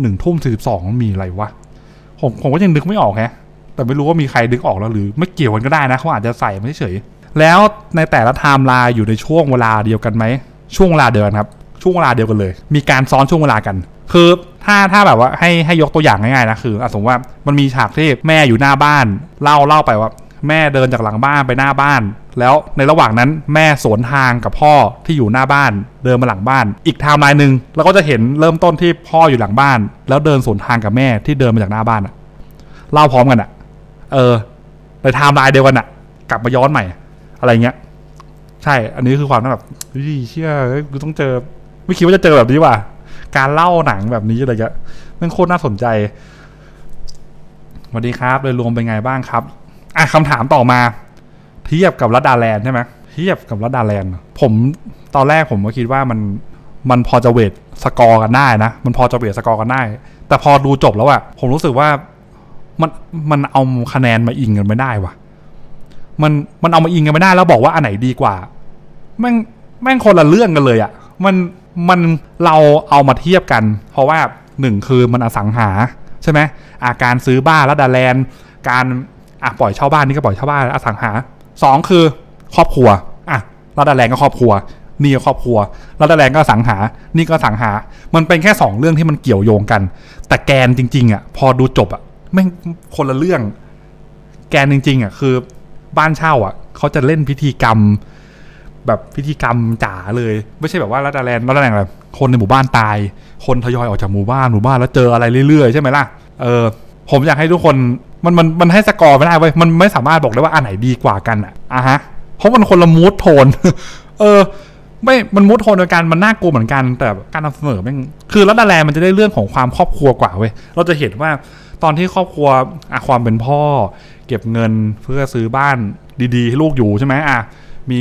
A: 1:42มีอะไรวะผมก็ยังนึกไม่ออกแต่ไม่รู้ว่ามีใครนึกออกแล้วหรือไม่เกี่ยวกันก็ได้นะเขาอาจจะใส่ไม่เฉยแล้วในแต่ละไทม์ไลน์อยู่ในช่วงเวลาเดียวกันไหมช่วงเวลาเดียวกันครับช่วงเวลาเดียวกันเลยมีการซ้อนช่วงเวลากันคือถ้าแบบว่าให้ยกตัวอย่างง่ายๆนะคือสมมติว่ามันมีฉากที่แม่อยู่หน้าบ้านเล่าไปว่าแม่เดินจากหลังบ้านไปหน้าบ้านแล้วในระหว่างนั้นแม่สวนทางกับพ่อที่อยู่หน้าบ้านเดินมาหลังบ้านอีกไทม์ไลน์นึงแล้วก็จะเห็นเริ่มต้นที่พ่ออยู่หลังบ้านแล้วเดินสวนทางกับแม่ที่เดินมาจากหน้าบ้านเล่าพร้อมกันในไทม์ไลน์เดียวกันกลับมาย้อนใหม่อะไรเงี้ยใช่อันนี้คือความแบบเชื่อกูต้องเจอไม่คิดว่าจะเจอแบบนี้ว่ะการเล่าหนังแบบนี้อะไรเงี้ยมันโคตรน่าสนใจสวัสดีครับโดยรวมเป็นไงบ้างครับคำถามต่อมาเทียบกับรัดดาแลนด์ใช่ไหมเทียบกับรัดดาแลนด์ผมตอนแรกผมก็คิดว่ามันพอจะเวทสกอร์กันได้นะมันพอจะเวทสกอร์กันได้แต่พอดูจบแล้วผมรู้สึกว่ามันเอาคะแนนมาอิงกันไม่ได้ว่ะมันเอามาอิงกันไม่ได้แล้วบอกว่าอันไหนดีกว่าแม่งคนละเรื่องกันเลยมันเราเอามาเทียบกันเพราะว่า1คือมันอสังหาใช่ไหมการซื้อบ้านรัดดาแลนด์การปล่อยเช่าบ้านนี่ก็ปล่อยเช่าบ้านอสังหา2คือครอบครัวรัดดาแลนด์ก็ครอบครัวนี่ก็ครอบครัวรัดดาแลนด์ก็อสังหานี่ก็อสังหามันเป็นแค่2เรื่องที่มันเกี่ยวโยงกันแต่แกนจริงๆพอดูจบแม่งคนละเรื่องแกนจริงๆคือบ้านเช่าเขาจะเล่นพิธีกรรมแบบพิธีกรรมจ๋าเลยไม่ใช่แบบว่ารัดดาแลนด์อะไรคนในหมู่บ้านตายคนทยอยออกจากหมู่บ้านแล้วเจออะไรเรื่อยๆใช่ไหมล่ะผมอยากให้ทุกคนมันให้สกอร์ไม่ได้เว้ยมันไม่สามารถบอกได้ว่าอันไหนดีกว่ากันฮะเพราะมันคนละมูดโทนไม่มันมูดโทนโดยการมันน่ากลัวเหมือนกันแต่การนำเสนอแม่งคือรัดดาแลนด์มันจะได้เรื่องของความครอบครัวกว่าเว้ยเราจะเห็นว่าตอนที่ครอบครัวความเป็นพ่อเก็บเงินเพื่อซื้อบ้านดีๆให้ลูกอยู่ใช่ไหมมี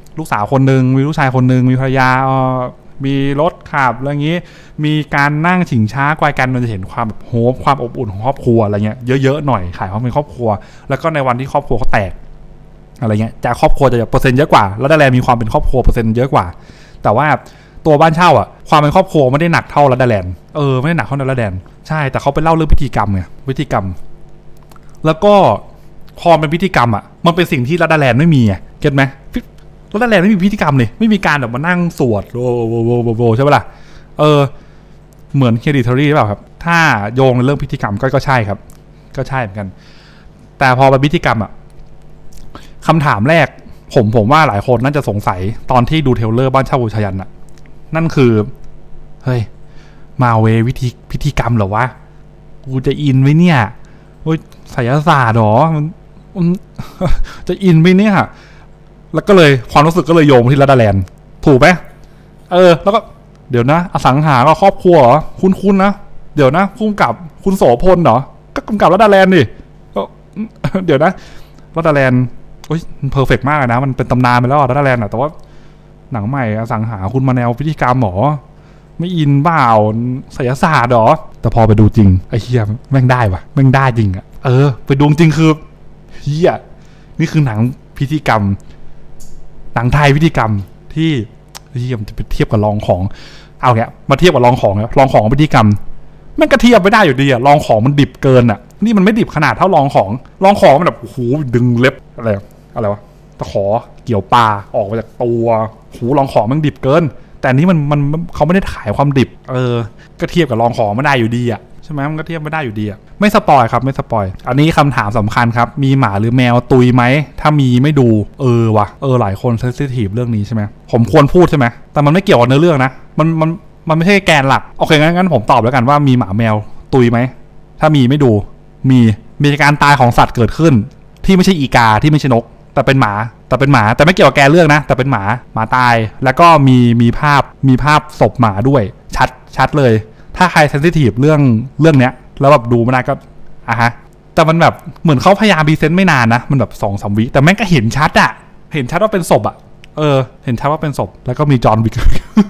A: ลูกสาวคนหนึ่งมีลูกชายคนหนึ่งมีภรรยามีรถขับอะไรอย่างนี้มีการนั่งฉิงช้ากวายกันมันจะเห็นความแบบโฮปความอบอุ่นของครอบครัวอะไรเงี้ยเยอะๆหน่อยขายความเป็นครอบครัวแล้วก็ในวันที่ครอบครัวเขาแตกอะไรเงี้ยจากครอบครัวจะเปอร์เซ็นต์เยอะกว่าแล้วRadhalandมีความเป็นครอบครัวเปอร์เซ็นต์เยอะกว่าแต่ว่าตัวบ้านเช่าอ่ะความเป็นครอบครัวไม่ได้หนักเท่าRadhalandไม่ได้หนักเท่าRadhalandใช่แต่เขาไปเล่าเรื่องพิธีกรรมไงพิธีกรรมแล้วก็พอเป็นพิธีกรรมอ่ะมันเป็นสิ่งที่Radhalandไม่มีไงเก็ทไหมRadhalandไม่มีพิธีกรรมเลยไม่มีการแบบมานั่งสวดโวใช่ปะล่ะเหมือนHereditaryหรือเปล่าครับถ้าโยงในเรื่องพิธีกรรมก็ใช่ครับก็ใช่เหมือนกันแต่พอเป็นพิธีกรรมอ่ะคำถามแรกผมว่าหลายคนน่าจะสงสัยตอนที่ดูเทรลเลอร์บ้านเช่าบูชายันน่ะนั่นคือเฮ้ยมาเวพิธีกรรมเหรอวะกูจะอินไหมเนี่ยโอ้ยไสยศาสตร์หรอมันจะอินไหมเนี่ยแล้วก็เลยความรู้สึกก็เลยโยงที่Radhalandถูกไหมแล้วก็เดี๋ยวนะอสังหาก็ครอบครัวเหรอคุณนะเดี๋ยวนะพุ่งกับคุณโสพลเหรอก็กำกับRadhalandดิก็เดี๋ยวนะRadhalandโอ้ยเพอร์เฟกต์มากนะมันเป็นตำนานไปแล้วRadhalandแต่ว่าหนังใหม่อสังหาคุณมาแนวพิธีกรรมหรอไม่อินเปล่าไสยศาสตร์หรอแต่พอไปดูจริงไอ้เหี้ยแม่งได้วะแม่งได้จริงอะไปดูจริงคือเหี้ยนี่คือหนังพิธีกรรมหนังไทยพิธีกรรมที่มันจะไปเทียบกับลองของเอาแกมาเทียบกับลองของแล้วลองของพิธีกรรมแม่งก็เทียบไม่ได้อยู่ดีอะลองของมันดิบเกินอะนี่มันไม่ดิบขนาดเท่าลองของมันแบบโอ้โหดึงเล็บอะไรวะตะขอเกี่ยวปลาออกมาจากตัวโหลองของมันดิบเกินแต่นี้มันเขาไม่ได้ขายความดิบก็เทียบกับลองของไม่ได้อยู่ดีอะใช่ไหมมันก็เทียบไม่ได้อยู่ดีอะไม่สปอยครับไม่สปอยอันนี้คำถามสำคัญครับมีหมาหรือแมวตุยไหมถ้ามีไม่ดูวะหลายคนเซนซิทีฟเรื่องนี้ใช่ไหมผมควรพูดใช่ไหมแต่มันไม่เกี่ยวกับเนื้อเรื่องนะมันไม่ใช่แกนหลักโอเคงั้นผมตอบแล้วกันว่ามีหมาแมวตุยไหมถ้ามีไม่ดูมีการตายของสัตว์เกิดขึ้นที่ไม่ใช่อีกาที่ไม่ใช่นกแต่เป็นหมาแต่ไม่เกี่ยวกับแกเรื่องนะแต่เป็นหมาตายแล้วก็มีภาพศพหมาด้วยชัดเลยถ้าใครเซนซิทีฟเรื่องเนี้ยแล้วแบบดูไม่ได้ก็แต่มันแบบเหมือนเขาพยายามพรีเซนต์ไม่นานนะมันแบบ 2-3 วิแต่แม่งก็เห็นชัดว่าเป็นศพเห็นชัดว่าเป็นศพแล้วก็มีจอห์นวิก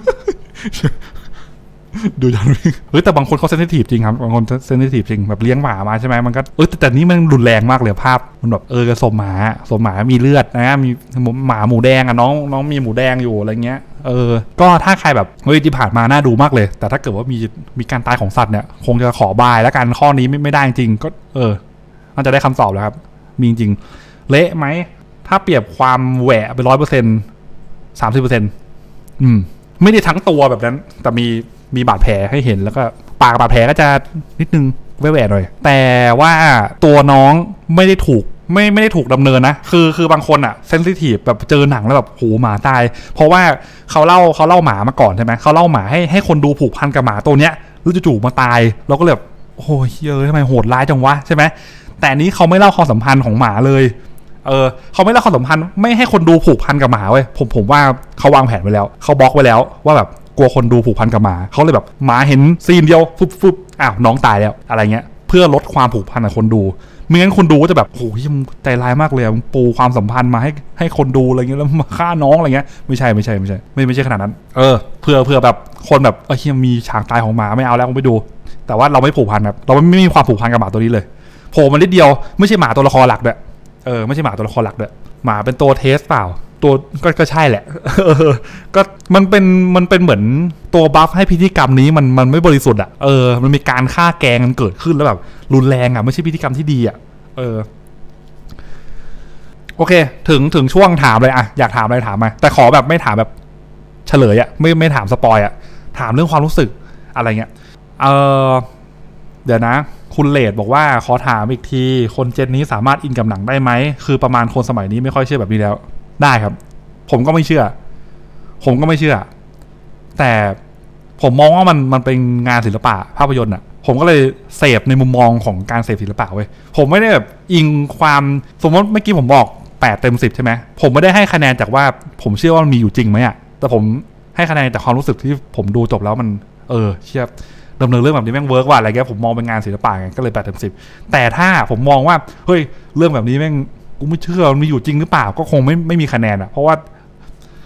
A: ดูจอห์นวิกแต่บางคนเขาเซนซิทีฟจริงครับบางคนเซนซิทีฟจริงแบบเลี้ยงหมามาใช่ไหมมันก็แต่นี้มันรุนแรงมากเลยภาพมันแบบศพหมามีเลือดนะมีหมาหมูแดงน้องมีหมูแดงอยู่อะไรเงี้ยก็ถ้าใครแบบที่ผ่านมาน่าดูมากเลยแต่ถ้าเกิดว่ามีการตายของสัตว์เนี่ยคงจะขอบายแล้วกันข้อนี้ไม่ได้จริงก็น่าจะได้คำตอบแล้วครับมีจริงเละไหมถ้าเปรียบความแหวะไป100% 30%ไม่ได้ทั้งตัวแบบนั้นแต่มีบาดแผลให้เห็นแล้วก็ปากบาดแผลก็จะนิดนึงแหวะหน่อยแต่ว่าตัวน้องไม่ได้ถูกดำเนินนะคือบางคนอะเซนซิทีฟแบบเจอหนังแล้วแบบโหหมาตายเพราะว่าเขาเล่าหมามาก่อนใช่ไหมเขาเล่าหมาให้คนดูผูกพันกับหมาตัวเนี้ยแล้วจู่ๆมาตายเราก็เลยแบบโอ้ยทำไมโหดร้ายจังวะใช่ไหมแต่นี้เขาไม่เล่าความสัมพันธ์ของหมาเลยเขาไม่เล่าความสัมพันธ์ไม่ให้คนดูผูกพันกับหมาเว้ยผมว่าเขาวางแผนไว้แล้วเขาบล็อกไว้แล้วว่าแบบกลัวคนดูผูกพันกับหมาเขาเลยแบบหมาเห็นซีนเดียวฟึบอ้าวน้องตายแล้วอะไรเงี้ยเพื่อลดความผูกพันกับคนดูไม่งั้นคนดูก็จะแบบโอ้ยใจร้ายมากเลยปูความสัมพันธ์มาให้คนดูอะไรเงี้ยแล้วมาฆ่าน้องอะไรเงี้ยไม่ใช่ขนาดนั้นเพื่อแบบคนแบบมีฉากตายของหมาไม่เอาแล้วไปดูแต่ว่าเราไม่ผูกพันครับเราไม่มีความผูกพันกับหมาตัวนี้เลยโผล่มานิดเดียวไม่ใช่หมาตัวละครหลักด้วยไม่ใช่หมาตัวละครหลักด้วยหมาเป็นตัวเทสเปล่าตัวก็ใช่แหละก็มันเป็นเหมือนตัวบัฟให้พิธีกรรมนี้มันไม่บริสุทธิ์มันมีการฆ่าแกงกันเกิดขึ้นแล้วแบบรุนแรงไม่ใช่พิธีกรรมที่ดีโอเคถึงช่วงถามเลยอยากถามอะไรถามมาแต่ขอแบบไม่ถามแบบเฉลยไม่ถามสปอยถามเรื่องความรู้สึกอะไรเงี้ยเดี๋ยวนะคุณเลดบอกว่าขอถามอีกทีคนเจนนี้สามารถอินกับหนังได้ไหมคือประมาณคนสมัยนี้ไม่ค่อยเชื่อแบบนี้แล้วได้ครับผมก็ไม่เชื่อแต่ผมมองว่ามันเป็นงานศิลปะภาพยนตร์ผมก็เลยเสพในมุมมองของการเสพศิลปะเว้ยผมไม่ได้แบบอิงความสมมติเมื่อกี้ผมบอก8 เต็ม 10ใช่ไหมผมไม่ได้ให้คะแนนจากว่าผมเชื่อว่ามันมีอยู่จริงไหมแต่ผมให้คะแนนจากความรู้สึกที่ผมดูจบแล้วมันเชื่อดำเนินเรื่องแบบนี้แม่งเวิร์กว่าอะไรเงี้ยผมมองเป็นงานศิลปะไงก็เลย8 เต็ม 10แต่ถ้าผมมองว่าเฮ้ยเรื่องแบบนี้แม่งกูไม่เชื่อมันมีอยู่จริงหรือเปล่าก็คงไม่มีคะแนนเพราะว่า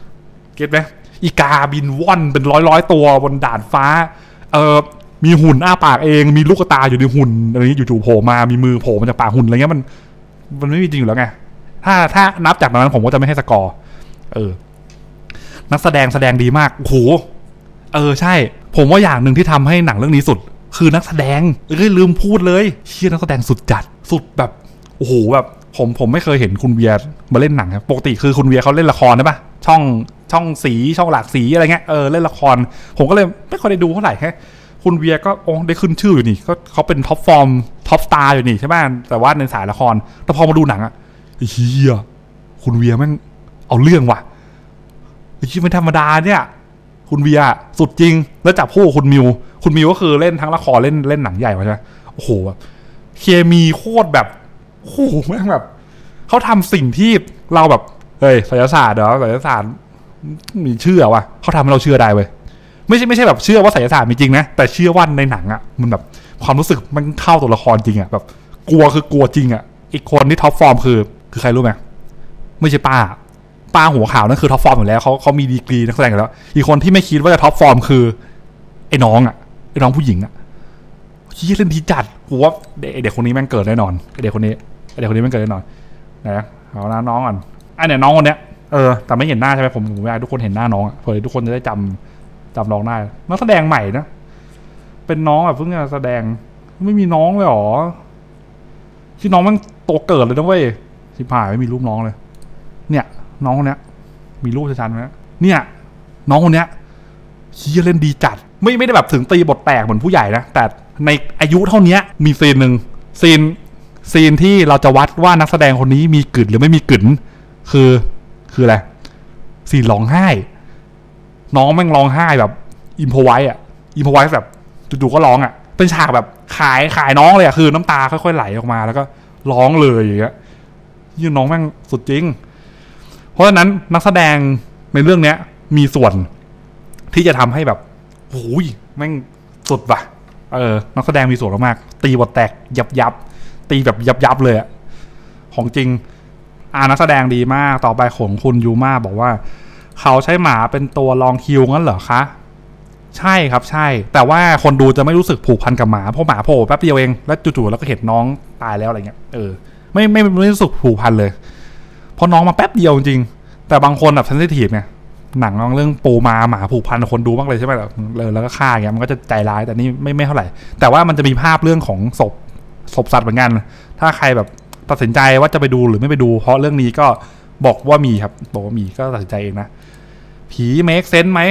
A: เก็ตไหมอีกาบินว่อนเป็นร้อยตัวบนด่านฟ้ามีหุ่นอ้าปากเองมีลูกตาอยู่ในหุ่นอะไรนี้อยู่ๆโผล่มามีมือโผล่มาจากปากหุ่นอะไรเงี้ยมันไม่มีจริงอยู่แล้วไงถ้านับจากนั้นผมก็จะไม่ให้สกอร์นักแสดงดีมากโอ้โหใช่ผมว่าอย่างหนึ่งที่ทำให้หนังเรื่องนี้สุดคือนักแสดงลืมพูดเลยเชี่ยนักแสดงสุดจัดสุดแบบโอ้โหแบบผมไม่เคยเห็นคุณเวียมาเล่นหนังครับปกติคือคุณเวียเขาเล่นละครใช่ปะช่องสีช่องหลากสีอะไรเงี้ยเล่นละครผมก็เลยไม่ค่อยได้ดูเท่าไหร่แค่คุณเวียก็ได้ขึ้นชื่ออยู่นี่ก็เขาเป็นท็อปฟอร์มท็อปสตาร์อยู่นี่ใช่ไหมแต่ว่าในสายละครแต่พอมาดูหนังอะเฮียคุณเวียแม่งเอาเรื่องว่ะที่ไม่ธรรมดาเนี่ยคุณเวียสุดจริงแล้วจับคู่คุณมิวก็คือเล่นทั้งละครเล่นหนังใหญ่มาใช่ไหมโอ้โหเคมีโคตรแบบโอ้โหแม่งแบบเขาทำสิ่งที่เราแบบเฮ้ยไสยศาสตร์เหรอไสยศาสตร์มีเชื่อว่ะเขาทำให้เราเชื่อได้เว้ยไม่ใช่แบบเชื่อว่าไสยศาสตร์มีจริงนะแต่เชื่อว่าในหนังอ่ะมันแบบความรู้สึกมันเข้าตัวละครจริงอ่ะแบบกลัวจริงอ่ะอีกคนที่ท็อปฟอร์มคือใครรู้ไหมไม่ใช่ป้าหัวขาวนั่นคือท็อปฟอร์มอยู่แล้วเขามีดีกรีนักแสดงอยู่แล้วอีกคนที่ไม่คิดว่าจะท็อปฟอร์มคือไอ้น้องผู้หญิงอ่ะที่เล่นดีจัดกูว่าเด็กคนนี้แม่งเกิดแน่นอนเด็กคนนี้แม่งเกิดแน่นอนนะเอาหน้าน้องก่อนเนี่ยน้องคนเนี้ยแต่ไม่เห็นหน้าใช่ไหมผมอยากให้ทุกคนเห็นหน้าน้องเพื่อทุกคนจะได้จำน้องได้นักแสดงใหม่นะเป็นน้องแบบเพิ่งจะแสดงไม่มีน้องเลยหรอที่น้องแม่งโตเกิดเลยนะเว้ยชิบหายไม่มีรูปน้องเลยเนี่ยน้องคนเนี้ยมีรูปชัดๆไหมเนี่ยน้องคนเนี้ยชี้เล่นดีจัดไม่ได้แบบถึงตีบทแตกเหมือนผู้ใหญ่นะแต่ในอายุเท่านี้มีซีนหนึ่งซีนที่เราจะวัดว่านักแสดงคนนี้มีกึ่นหรือไม่มีกึ่นคืออะไรซีนร้องไห้น้องแม่งร้องไห้แบบอิมพอไว้แบบจู่ๆก็ร้องอ่ะเป็นฉากแบบขายน้องเลยอ่ะคือน้ำตาค่อยๆไหลออกมาแล้วก็ร้องเลยอย่างเงี้ยยี่น้องแม่งสุดจริงเพราะฉะนั้นนักแสดงในเรื่องเนี้ยมีส่วนที่จะทำให้แบบโอ้ยแม่งสุดว่ะนักแสดงมีส่วนมากตีบทแตกยับตีแบบยับเลยอะของจริงนักแสดงดีมากต่อไปของคุณยูมาบอกว่าเขาใช้หมาเป็นตัวรองคิวงั้นเหรอคะใช่ครับใช่แต่ว่าคนดูจะไม่รู้สึกผูกพันกับหมาเพราะหมาโผล่แป๊บเดียวเองแล้วจู่ๆแล้วก็เห็นน้องตายแล้วอะไรเงี้ยไม่รู้สึกผูกพันเลยเพราะน้องมาแป๊บเดียวจริงแต่บางคนแบบเซนซิทีฟไงหนังเรื่องปูมาหมาผูกพันคนดูมากเลยใช่ไหมแล้วก็ฆ่าอย่างเงี้ยมันก็จะใจร้ายแต่นี่ไม่เท่าไหร่แต่ว่ามันจะมีภาพเรื่องของศพสัตว์เหมือนกันถ้าใครแบบตัดสินใจว่าจะไปดูหรือไม่ไปดูเพราะเรื่องนี้ก็บอกว่ามีครับบอกว่ามีก็ตัดสินใจเองนะผีเมคเซนส์ไหม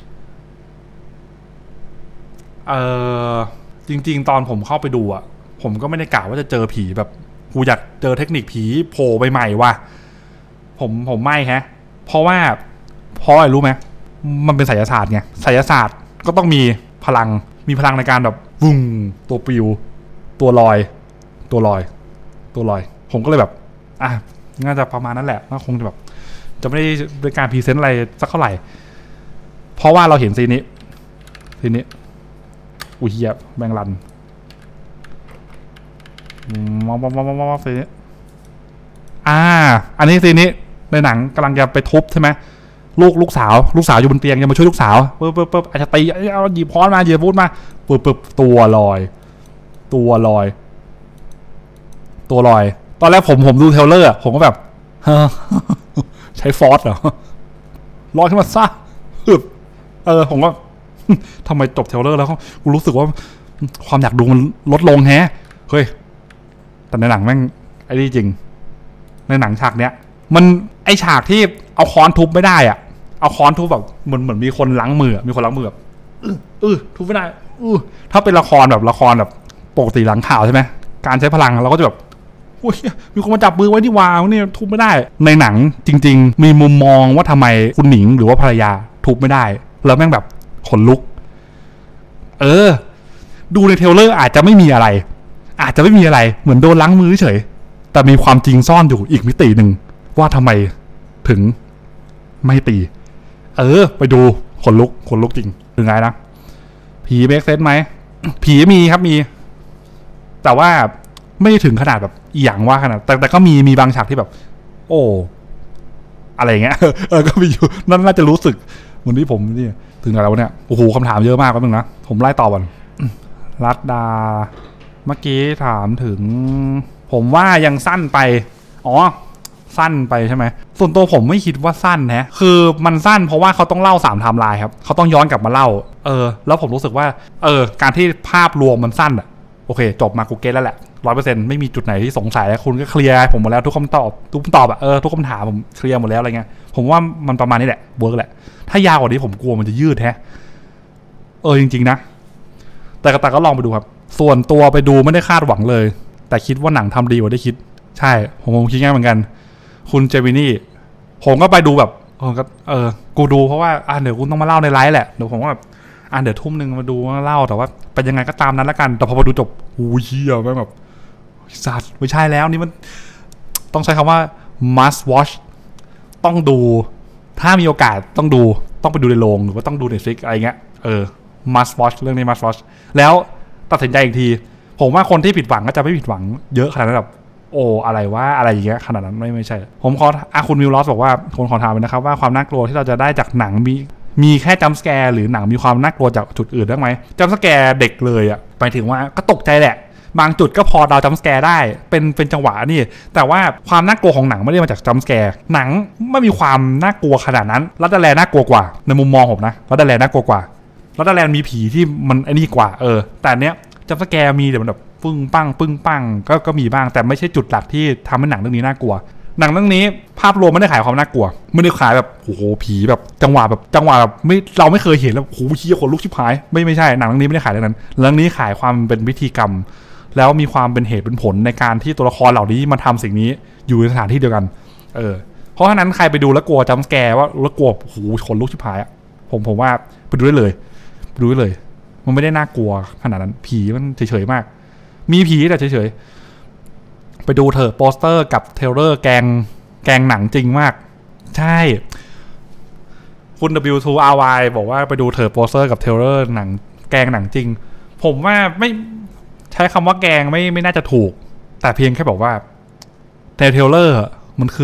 A: จริงๆตอนผมเข้าไปดูอ่ะผมก็ไม่ได้กล่าวว่าจะเจอผีแบบกูอยากเจอเทคนิคผีโผล่ใหม่ๆว่ะผมไม่ฮะเพราะอะไรรู้ไหมมันเป็นไสยศาสตร์ไงไสยศาสตร์ก็ต้องมีพลังในการแบบวุ้งตัวปลิวตัวลอยผมก็เลยแบบน่าจะประมาณนั้นแหละน่าคงจะแบบจะไม่ได้เป็นการพรีเซนต์อะไรสักเท่าไหร่เพราะว่าเราเห็นซีนนี้อุ้ยเหี้ยแบงลันซีนนี้อันนี้ซีนนี้ในหนังกำลังจะไปทุบใช่ไหมลูกสาวอยู่บนเตียงจะมาช่วยลูกสาวปึ๊บอาจจะตีเอาหยิบค้อนมาหยิบพูดมาปึ๊บตัวลอยตอนแรกผมดูเทรลเลอร์ผมก็แบบใช้ฟอสเหรอลอยขึ้นมาซะผมก็ทำไมจบเทรลเลอร์แล้วกูรู้สึกว่าความอยากดูมันลดลงแฮะเฮ้ยแต่ในหนังแม่งไอ้นี่จริงในหนังฉากเนี้ยมันไอฉากที่เอาค้อนทุบไม่ได้อ่ะเอาค้อนทุบแบบเหมือนมีคนล้างมือแบบทุบไม่ได้ถ้าเป็นละครแบบปกติหลังข่าวใช่ไหมการใช้พลังเราก็จะแบบโอ้ยมีคนมาจับมือไว้ที่วางนี่ทุบไม่ได้ในหนังจริงๆมีมุมมองว่าทำไมคุณหนิงหรือว่าภรรยาทุบไม่ได้แล้วแม่งแบบขนลุกดูในเทรลเลอร์อาจจะไม่มีอะไรเหมือนโดนล้างมือเฉยแต่มีความจริงซ่อนอยู่อีกมิติหนึ่งว่าทำไมถึงไม่ตีไปดูขนลุกจริงถึงไงนะผีเมคเซนส์ไหมผีมีครับมีแต่ว่าไม่ถึงขนาดแบบอย่างว่าขนาดแต่ก็มีบางฉากที่แบบโอ้อะไรเงี้ยก็มีอยู่นั่นน่าจะรู้สึกเหมือนที่ผมนี่ถึงไหนแล้วเนี่ยโอ้โหคำถามเยอะมากแป๊บนึงนะผมไล่ต่อก่อนรัตดาเมื่อกี้ถามถึงผมว่ายังสั้นไปอ๋อสั้นไปใช่ไหมส่วนตัวผมไม่คิดว่าสั้นนะคือมันสั้นเพราะว่าเขาต้องเล่า3 ไทม์ไลน์ครับเขาต้องย้อนกลับมาเล่าแล้วผมรู้สึกว่าการที่ภาพรวมมันสั้นอะโอเคจบมากูเก็ตแล้วแหละ100%ไม่มีจุดไหนที่สงสัยแล้วคุณก็เคลียร์ผมหมดแล้วทุกคำตอบทุกคำถามผมเคลียร์หมดแล้วอะไรเงี้ยผมว่ามันประมาณนี้แหละเวิร์กแหละถ้ายาวกว่านี้ผมกลัวมันจะยืดแฮะจริงๆนะแต่ก็ลองไปดูครับส่วนตัวไปดูไม่ได้คาดหวังเลยแต่คิดว่าหนังทำดีกว่าได้คิดใช่ผมคิดง่ายเหมือนกันคุณเจมินี่ผมก็ไปดูแบบกูดูเพราะว่าเดี๋ยวคุณต้องมาเล่าในไลฟ์แหละเดี๋ยวผมว่าแบบเดี๋ยวทุ่มนึงมาดูมาเล่าแต่ว่าเป็นยังไงก็ตามนั้นละกันแต่พอมาดูจบเหี้ยแบบสัตว์ไม่ใช่แล้วนี่มันต้องใช้คำว่า must watch ต้องดูถ้ามีโอกาสต้องดูต้องไปดูในโรงหรือว่าต้องดูในNetflixอะไรเงี้ยmust watch เรื่องนี้ must watch แล้วตัดสินใจอีกทีผมว่าคนที่ผิดหวังก็จะไม่ผิดหวังเยอะขนาดนั้นแบบอะไรว่าอะไรอย่างเงี้ยขนาดนั้นไม่ใช่ผมขอคุณวิลลอสบอกว่าคนขอถามเลยนะครับว่าความน่ากลัวที่เราจะได้จากหนังมีแค่จัมป์สแกร์หรือหนังมีความน่ากลัวจากจุดอื่นได้ไหมจัมป์สแกร์เด็กเลยอ่ะหมายถึงว่าก็ตกใจแหละบางจุดก็พอเดาจัมป์สแกร์ได้เป็นจังหวะนี่แต่ว่าความน่ากลัวของหนังไม่ได้มาจากจัมป์สแกร์หนังไม่มีความน่ากลัวขนาดนั้นรัตดาแลนด์น่ากลัวกว่าในมุมมองผมนะรัตดาแลนด์น่ากลัวกว่ารัตดาแลนด์มีผีที่มันไอ้นี่กว่าแต่เนี้ยจัมป์สแกร์มีแต่มันแบบปึ้งปังก็มีบ้างแต่ไม่ใช่จุดหลักที่ทำให้หนังเรื่องนี้น่ากลัวหนังเรื่องนี้ภาพรวมไม่ได้ขายความน่ากลัวไม่ได้ขายแบบโอ้โหผีแบบจังหวะแบบไม่เราไม่เคยเห็นแล้วโอ้โหเหี้ยขนลุกชิบหายไม่ใช่หนังเรื่องนี้ไม่ได้ขายเรื่องนั้นเรื่องนี้ขายความเป็นพิธีกรรมแล้วมีความเป็นเหตุเป็นผลในการที่ตัวละครเหล่านี้มาทำสิ่งนี้อยู่ในสถานที่เดียวกันเพราะฉะนั้นใครไปดูแล้วกลัวจัมป์สแกร์ว่าแล้วกลัวโอ้โหขนลุกชิบหายผมว่าไปดูได้เลยมันไม่ได้น่ากลัวขนาดนั้นผีมันเฉยๆมากมีผีแต่เฉยๆไปดูเถอะโปสเตอร์กับเทเลอร์แกงหนังจริงมากใช่คุณ W2RY บอกว่าไปดูเถอะโปสเตอร์กับเทเลอร์หนังแกงหนังจริงผมว่าไม่ใช้คำว่าแกงไม่น่าจะถูกแต่เพียงแค่บอกว่าเทเลอร์มันคือ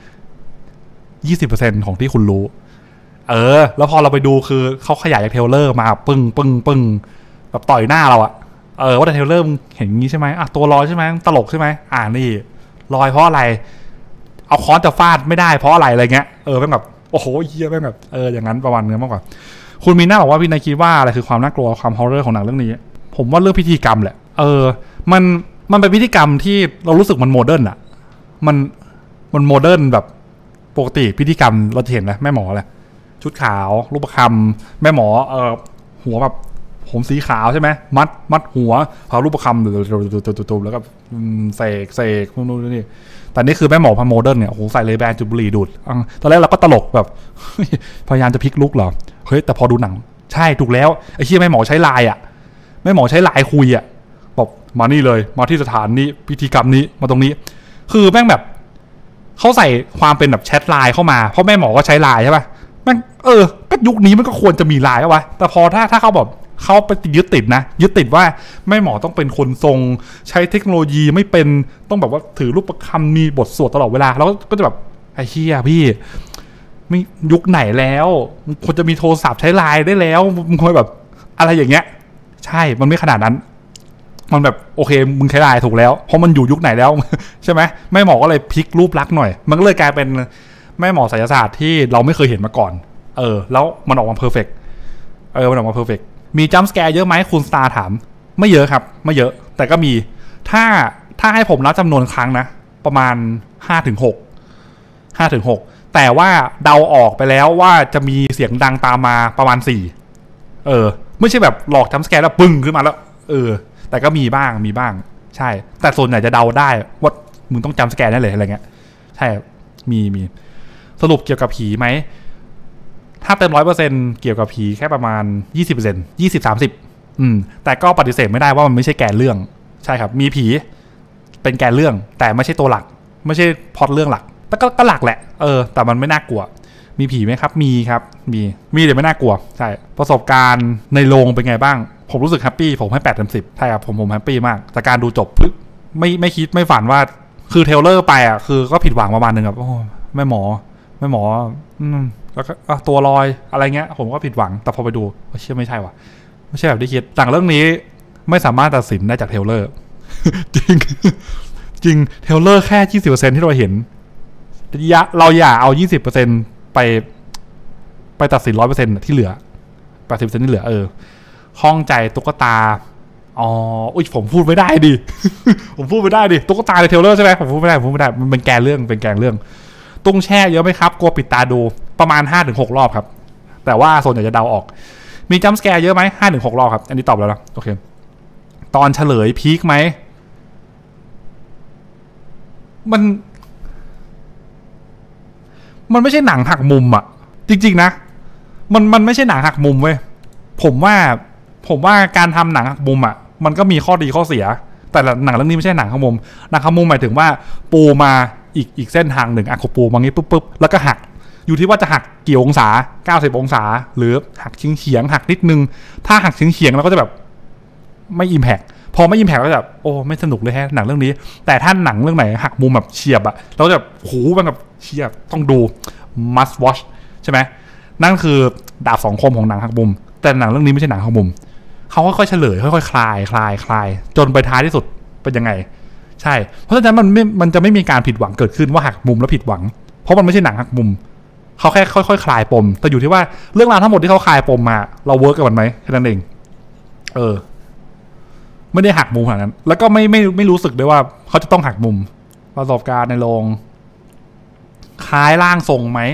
A: 20% ของที่คุณรู้แล้วพอเราไปดูคือเขาขยายจากเทเลอร์มาปึ้งแบบต่อยหน้าเราอะว่าแต่เทเลอร์เห็นงี้ใช่ไหมตัวลอยใช่ไหมตลกใช่ไหมนี่ลอยเพราะอะไรเอาค้อนจะฟาดไม่ได้เพราะอะไรเงี้ยแม่งแบบโอ้โหเหี้ยแม่งแบบอย่างนั้นประมาณนี้มากกว่าคุณมีน่าบอกว่าพี่นายคิดว่าอะไรคือความน่ากลัวความฮอร์เรอร์ของหนังเรื่องนี้ผมว่าเรื่องพิธีกรรมแหละมันเป็นพิธีกรรมที่เรารู้สึกมันโมเดิร์นอะมันโมเดิร์นแบบปกติพิธีกรรมเราจะเห็นนะแม่หมอแหละชุดขาวรูปคำแม่หมอหัวแบบผมสีขาวใช่ไหมมัดหัวพารูปคำตุบแล้วก็เสกนู่นนี่แต่นี่คือแม่หมอพาโมเดิร์นเนี่ยโอ้โหใส่เลแบนจุดบุหรี่ดูดตอนแรกเราก็ตลกแบบพยายามจะพลิกลุกเหรอเฮ้ยแต่พอดูหนังใช่ถูกแล้วไอ้เหี้ยแม่หมอใช้ลายแม่หมอใช้ลายคุยบอกมานี่เลยมาที่สถานนี้พิธีกรรมนี้มาตรงนี้คือแม่งแบบเขาใส่ความเป็นแบบแชทไลน์เข้ามาเพราะแม่หมอก็ใช้ไลน์ใช่ป่ะแม่งก็ยุคนี้มันก็ควรจะมีไลน์เอาไว้แต่พอถ้าเขาแบบเขาไปยึดติดว่าแม่หมอต้องเป็นคนทรงใช้เทคโนโลยีไม่เป็นต้องแบบว่าถือรูปประคำมีบทสวดตลอดเวลาแล้วก็จะแบบไอ้เหี้ยพี่ไม่ยุคไหนแล้วควรจะมีโทรศัพท์ใช้ไลน์ได้แล้วมึงควรแบบอะไรอย่างเงี้ยใช่มันไม่ขนาดนั้นมันแบบโอเคมึงใช้ไลน์ถูกแล้วเพราะมันอยู่ยุคไหนแล้วใช่ไหมแม่หมอก็เลยพลิกรูปลักษณ์หน่อยมันก็เลยกลายเป็นแม่หมอไสยศาสตร์ที่เราไม่เคยเห็นมาก่อนแล้วมันออกมาเพอร์เฟกต์มันออกมาเพอร์เฟกต์มีจัมป์สแกร์เยอะไหมคุณสตาร์ถามไม่เยอะครับไม่เยอะแต่ก็มีถ้าให้ผมนับจำนวนครั้งนะประมาณ 5-6 แต่ว่าเดาออกไปแล้วว่าจะมีเสียงดังตามมาประมาณ4ไม่ใช่แบบหลอกจัมป์สแกร์แล้วปึ้งขึ้นมาแล้วแต่ก็มีบ้างใช่แต่ส่วนใหญ่จะเดาได้ว่ามึงต้องจัมป์สแกร์แน่เลยอะไรเงี้ยใช่มีสรุปเกี่ยวกับผีไหมถ้าเต็ม 100% เกี่ยวกับผีแค่ประมาณ 20% 20-30แต่ก็ปฏิเสธไม่ได้ว่ามันไม่ใช่แกนเรื่องใช่ครับมีผีเป็นแกนเรื่องแต่ไม่ใช่ตัวหลักไม่ใช่พล็อตเรื่องหลักแต่ก็หลักแหละแต่มันไม่น่ากลัวมีผีไหมครับมีครับมีแต่ไม่น่ากลัวใช่ประสบการณ์ในโรงเป็นไงบ้างผมรู้สึกแฮปปี้ผมให้8/10ใช่ครับผมแฮปปี้มากแต่การดูจบไม่คิดไม่ฝันว่าคือเทเลอร์ไปคือก็ผิดหวังประมาณนึงครับโอ้แม่หมอแม่หมอแล้วก็ตัวลอยอะไรเงี้ยผมก็ผิดหวังแต่พอไปดูเชื่อไม่ใช่ว่ะไม่ใช่แบบที่คิดหนังเรื่องนี้ไม่สามารถตัดสินได้จากเทเลอร์จริงจริงเทเลอร์แค่ 20% ที่เราเห็นเราอย่าเอา 20% ไปตัดสิน 100% ที่เหลือ 80% ที่เหลือข้องใจตุ๊กตาอุ้ยผมพูดไม่ได้ดิ ผมพูดไม่ได้ดิตุ๊กตาในเทเลอร์ใช่ไหมผมพูดไม่ได้มันเป็นแกนเรื่องตุ้งแช่เยอะไหมครับกลัวปิดตาดูประมาณ 5-6 รอบครับแต่ว่าส่วนใหญ่จะเดาออกมีจัมป์สแกร์เยอะไหม 5-6 รอบครับอันนี้ตอบแล้วนะโอเคตอนเฉลยพีคไหมมันไม่ใช่หนังหักมุมอ่ะจริงๆนะมันไม่ใช่หนังหักมุมเว้ยผมว่าการทำหนังหักมุมอ่ะมันก็มีข้อดีข้อเสียแต่หนังเรื่องนี้ไม่ใช่หนังหักมุมหมายถึงว่าปูมาอีกเส้นทางหนึ่งอ่ะปูมางี้ปุ๊บแล้วก็หักอยู่ที่ว่าจะหักกี่องศา90องศาหรือหักเฉียงหักนิดนึงถ้าหักเฉียงเราก็จะแบบไม่อิมแพคพอไม่อิมแพคก็แบบโอ้ไม่สนุกเลยฮะหนังเรื่องนี้แต่ถ้าหนังเรื่องไหนหักมุมแบบเฉียบอะเราก็แบบโหมันแบบเฉียบต้องดู must watch ใช่ไหมนั่นคือดาบสองคมของหนังหักมุมแต่หนังเรื่องนี้ไม่ใช่หนังหักมุมเขาค่อยๆเฉลยค่อยๆคลายจนไปท้ายที่สุดเป็นยังไงใช่เพราะฉะนั้นมันจะไม่มีการผิดหวังเกิดขึ้นว่าหักมุมแล้วผิดหวังเพราะมันไม่ใช่หนังหักมุมเขาแค่ค่อยๆคลายปมแต่อยู่ที่ว่าเรื่องราวทั้งหมดที่เขาคลายปมมาเราเวิร์กกับมันไหมแค่นั้นเองไม่ได้หักมุมขนาดนั้นแล้วก็ไม่รู้สึกด้วยว่าเขาจะต้องหักมุมประสบการณ์ในโรงคล้ายร่างทรงไหม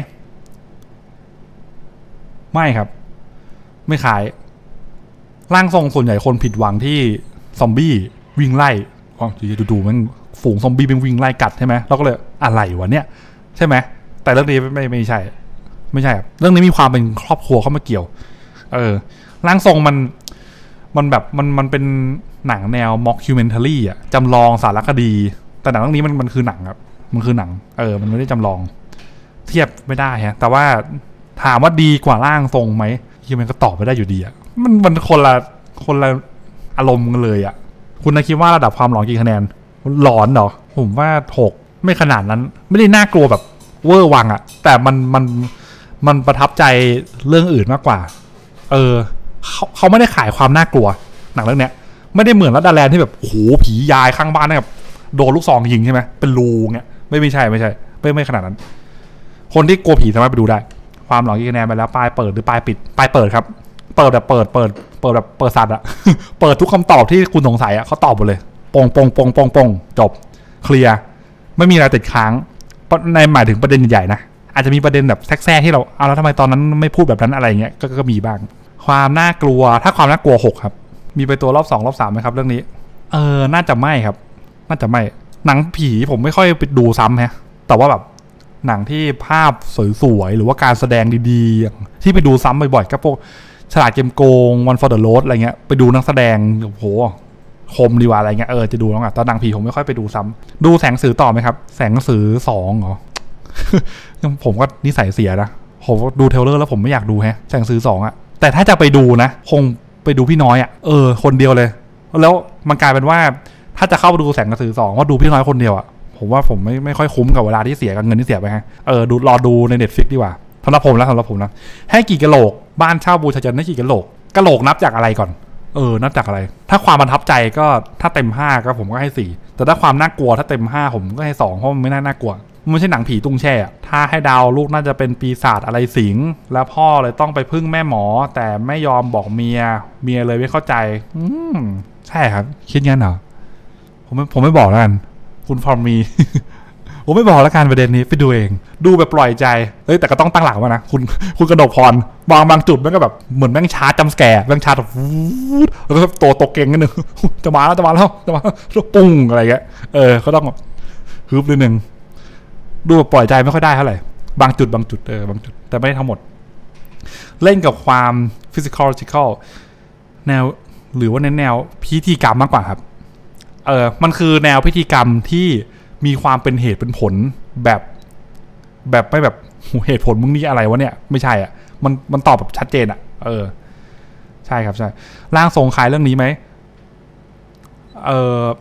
A: ไม่ครับไม่คล้ายร่างทรงส่วนใหญ่คนผิดหวังที่ซอมบี้วิ่งไล่ดูมันฝูงซอมบี้เป็นวิ่งไล่กัดใช่ไหมเราก็เลยอะไรวะเนี่ยใช่ไหมแต่เรื่องนี้ไม่ใช่ครับเรื่องนี้มีความเป็นครอบครัวเข้ามาเกี่ยวร่างทรงมันแบบมันเป็นหนังแนวม็อกคิวเมนทารีอ่ะจำลองสารคดีแต่หนังเรื่องนี้มันคือหนังครับมันคือหนังมันไม่ได้จำลองเทียบไม่ได้ฮะแต่ว่าถามว่าดีกว่าร่างทรงไหมที่มันก็ตอบไม่ได้อยู่ดีอ่ะมันคนละอารมณ์กันเลยอ่ะคุณคิดว่าระดับความหลอนกี่คะแนนหลอนเหรอผมว่า6ไม่ขนาดนั้นไม่ได้น่ากลัวแบบเวอร์วังอ่ะแต่มันประทับใจเรื่องอื่นมากกว่าเขาไม่ได้ขายความน่ากลัวหนังเรื่องเนี้ยไม่ได้เหมือนรัดดาแลนด์ที่แบบโอ้โหผียายข้างบ้านแบบโดนลูกซองยิงใช่ไหมเป็นรูเงี้ยไม่ใช่ไม่ขนาดนั้นคนที่กลัวผีสามารถไปดูได้ความหลอนกี่คะแนนไปแล้วปลายเปิดหรือปลายปิดปลายเปิดครับเปิดแบบเปิดแบบเปิดสัตว์อะ เปิดทุกคำตอบที่คุณสงสัยอะเขาตอบหมดเลยปงจบเคลียร์ไม่มีอะไรติดค้างในหมายถึงประเด็นใหญ่ๆนะอาจจะมีประเด็นแบบแทรกที่เราเอาแล้วทำไมตอนนั้นไม่พูดแบบนั้นอะไรเงี้ยก็มีบ้างความน่ากลัวถ้าความน่ากลัว6ครับมีไปตัวรอบ2รอบ3ไหมครับเรื่องนี้น่าจะไม่ครับน่าจะไม่หนังผีผมไม่ค่อยไปดูซ้ำฮะแต่ว่าแบบหนังที่ภาพสวยๆหรือว่าการแสดงดีๆที่ไปดูซ้ำบ่อยๆก็พวกฉลาดเกมโกง One for the Road อะไรเงี้ยไปดูนักแสดงโอ้โหคมดีว่าอะไรเงี้ยจะดูแล้วอ่ะตอนหนังผีผมไม่ค่อยไปดูซ้ำดูแสงสื่อต่อไหมครับแสงสื่อ2เหรอ ผมก็นิสัยเสียนะผมดูเทรลเลอร์แล้วผมไม่อยากดูแสงสื่อ2อ่ะแต่ถ้าจะไปดูนะคงไปดูพี่น้อยอ่ะคนเดียวเลยแล้วมันกลายเป็นว่าถ้าจะเข้าไปดูแสงสื่อ2ว่าดูพี่น้อยคนเดียวอ่ะผมว่าผมไม่ค่อยคุ้มกับเวลาที่เสียกับเงินที่เสียไปรอดูใน Netflix ดีกว่าสำหรับผมนะให้กี่กะโหลกบ้านเช่าบูชายันให้กี่กะโหลกนับจากอะไรก่อนนับจากอะไรถ้าความประทับใจก็ถ้าเต็ม5ก็ผมก็ให้4แต่ถ้าความน่ากลัวถ้าเต็ม5ผมก็ให้2เพราะมันไม่น่ากลัวมันไม่ใช่หนังผีตุ้งแช่ถ้าให้ดาวลูกน่าจะเป็นปีศาจอะไรสิงแล้วพ่อเลยต้องไปพึ่งแม่หมอแต่ไม่ยอมบอกเมียเลยไม่เข้าใจใช่ครับคิดงั้นเหรอผมไม่บอกแล้วกันคุณฟอร์มมี ผมไม่บอกแล้วกันประเด็นนี้ไปดูเองดูแบบปล่อยใจแต่ก็ต้องตั้งหลักว่านะคุณกระดกพรบางจุดมันก็แบบเหมือนแม่งชาร์จจำสแกร์แม่งชาร์จแบบแล้วก็ตัวตกเก่งกันหนึ่งจะมาแล้วปุ้งอะไรเงี้ยเขาต้องฮึบนิดนึงดูแบบปล่อยใจไม่ค่อยได้เท่าไหร่บางจุดบางจุดแต่ไม่ได้ทั้งหมดเล่นกับความ physical แนวหรือว่าแนวพิธีกรรมมากกว่าครับมันคือแนวพิธีกรรมที่มีความเป็นเหตุเป็นผลแบบไม่แบบเหตุผลมึงนี่อะไรวะเนี่ยไม่ใช่อ่ะมันตอบแบบชัดเจนอ่ะใช่ครับใช่ร่างทรงขายเรื่องนี้ไหม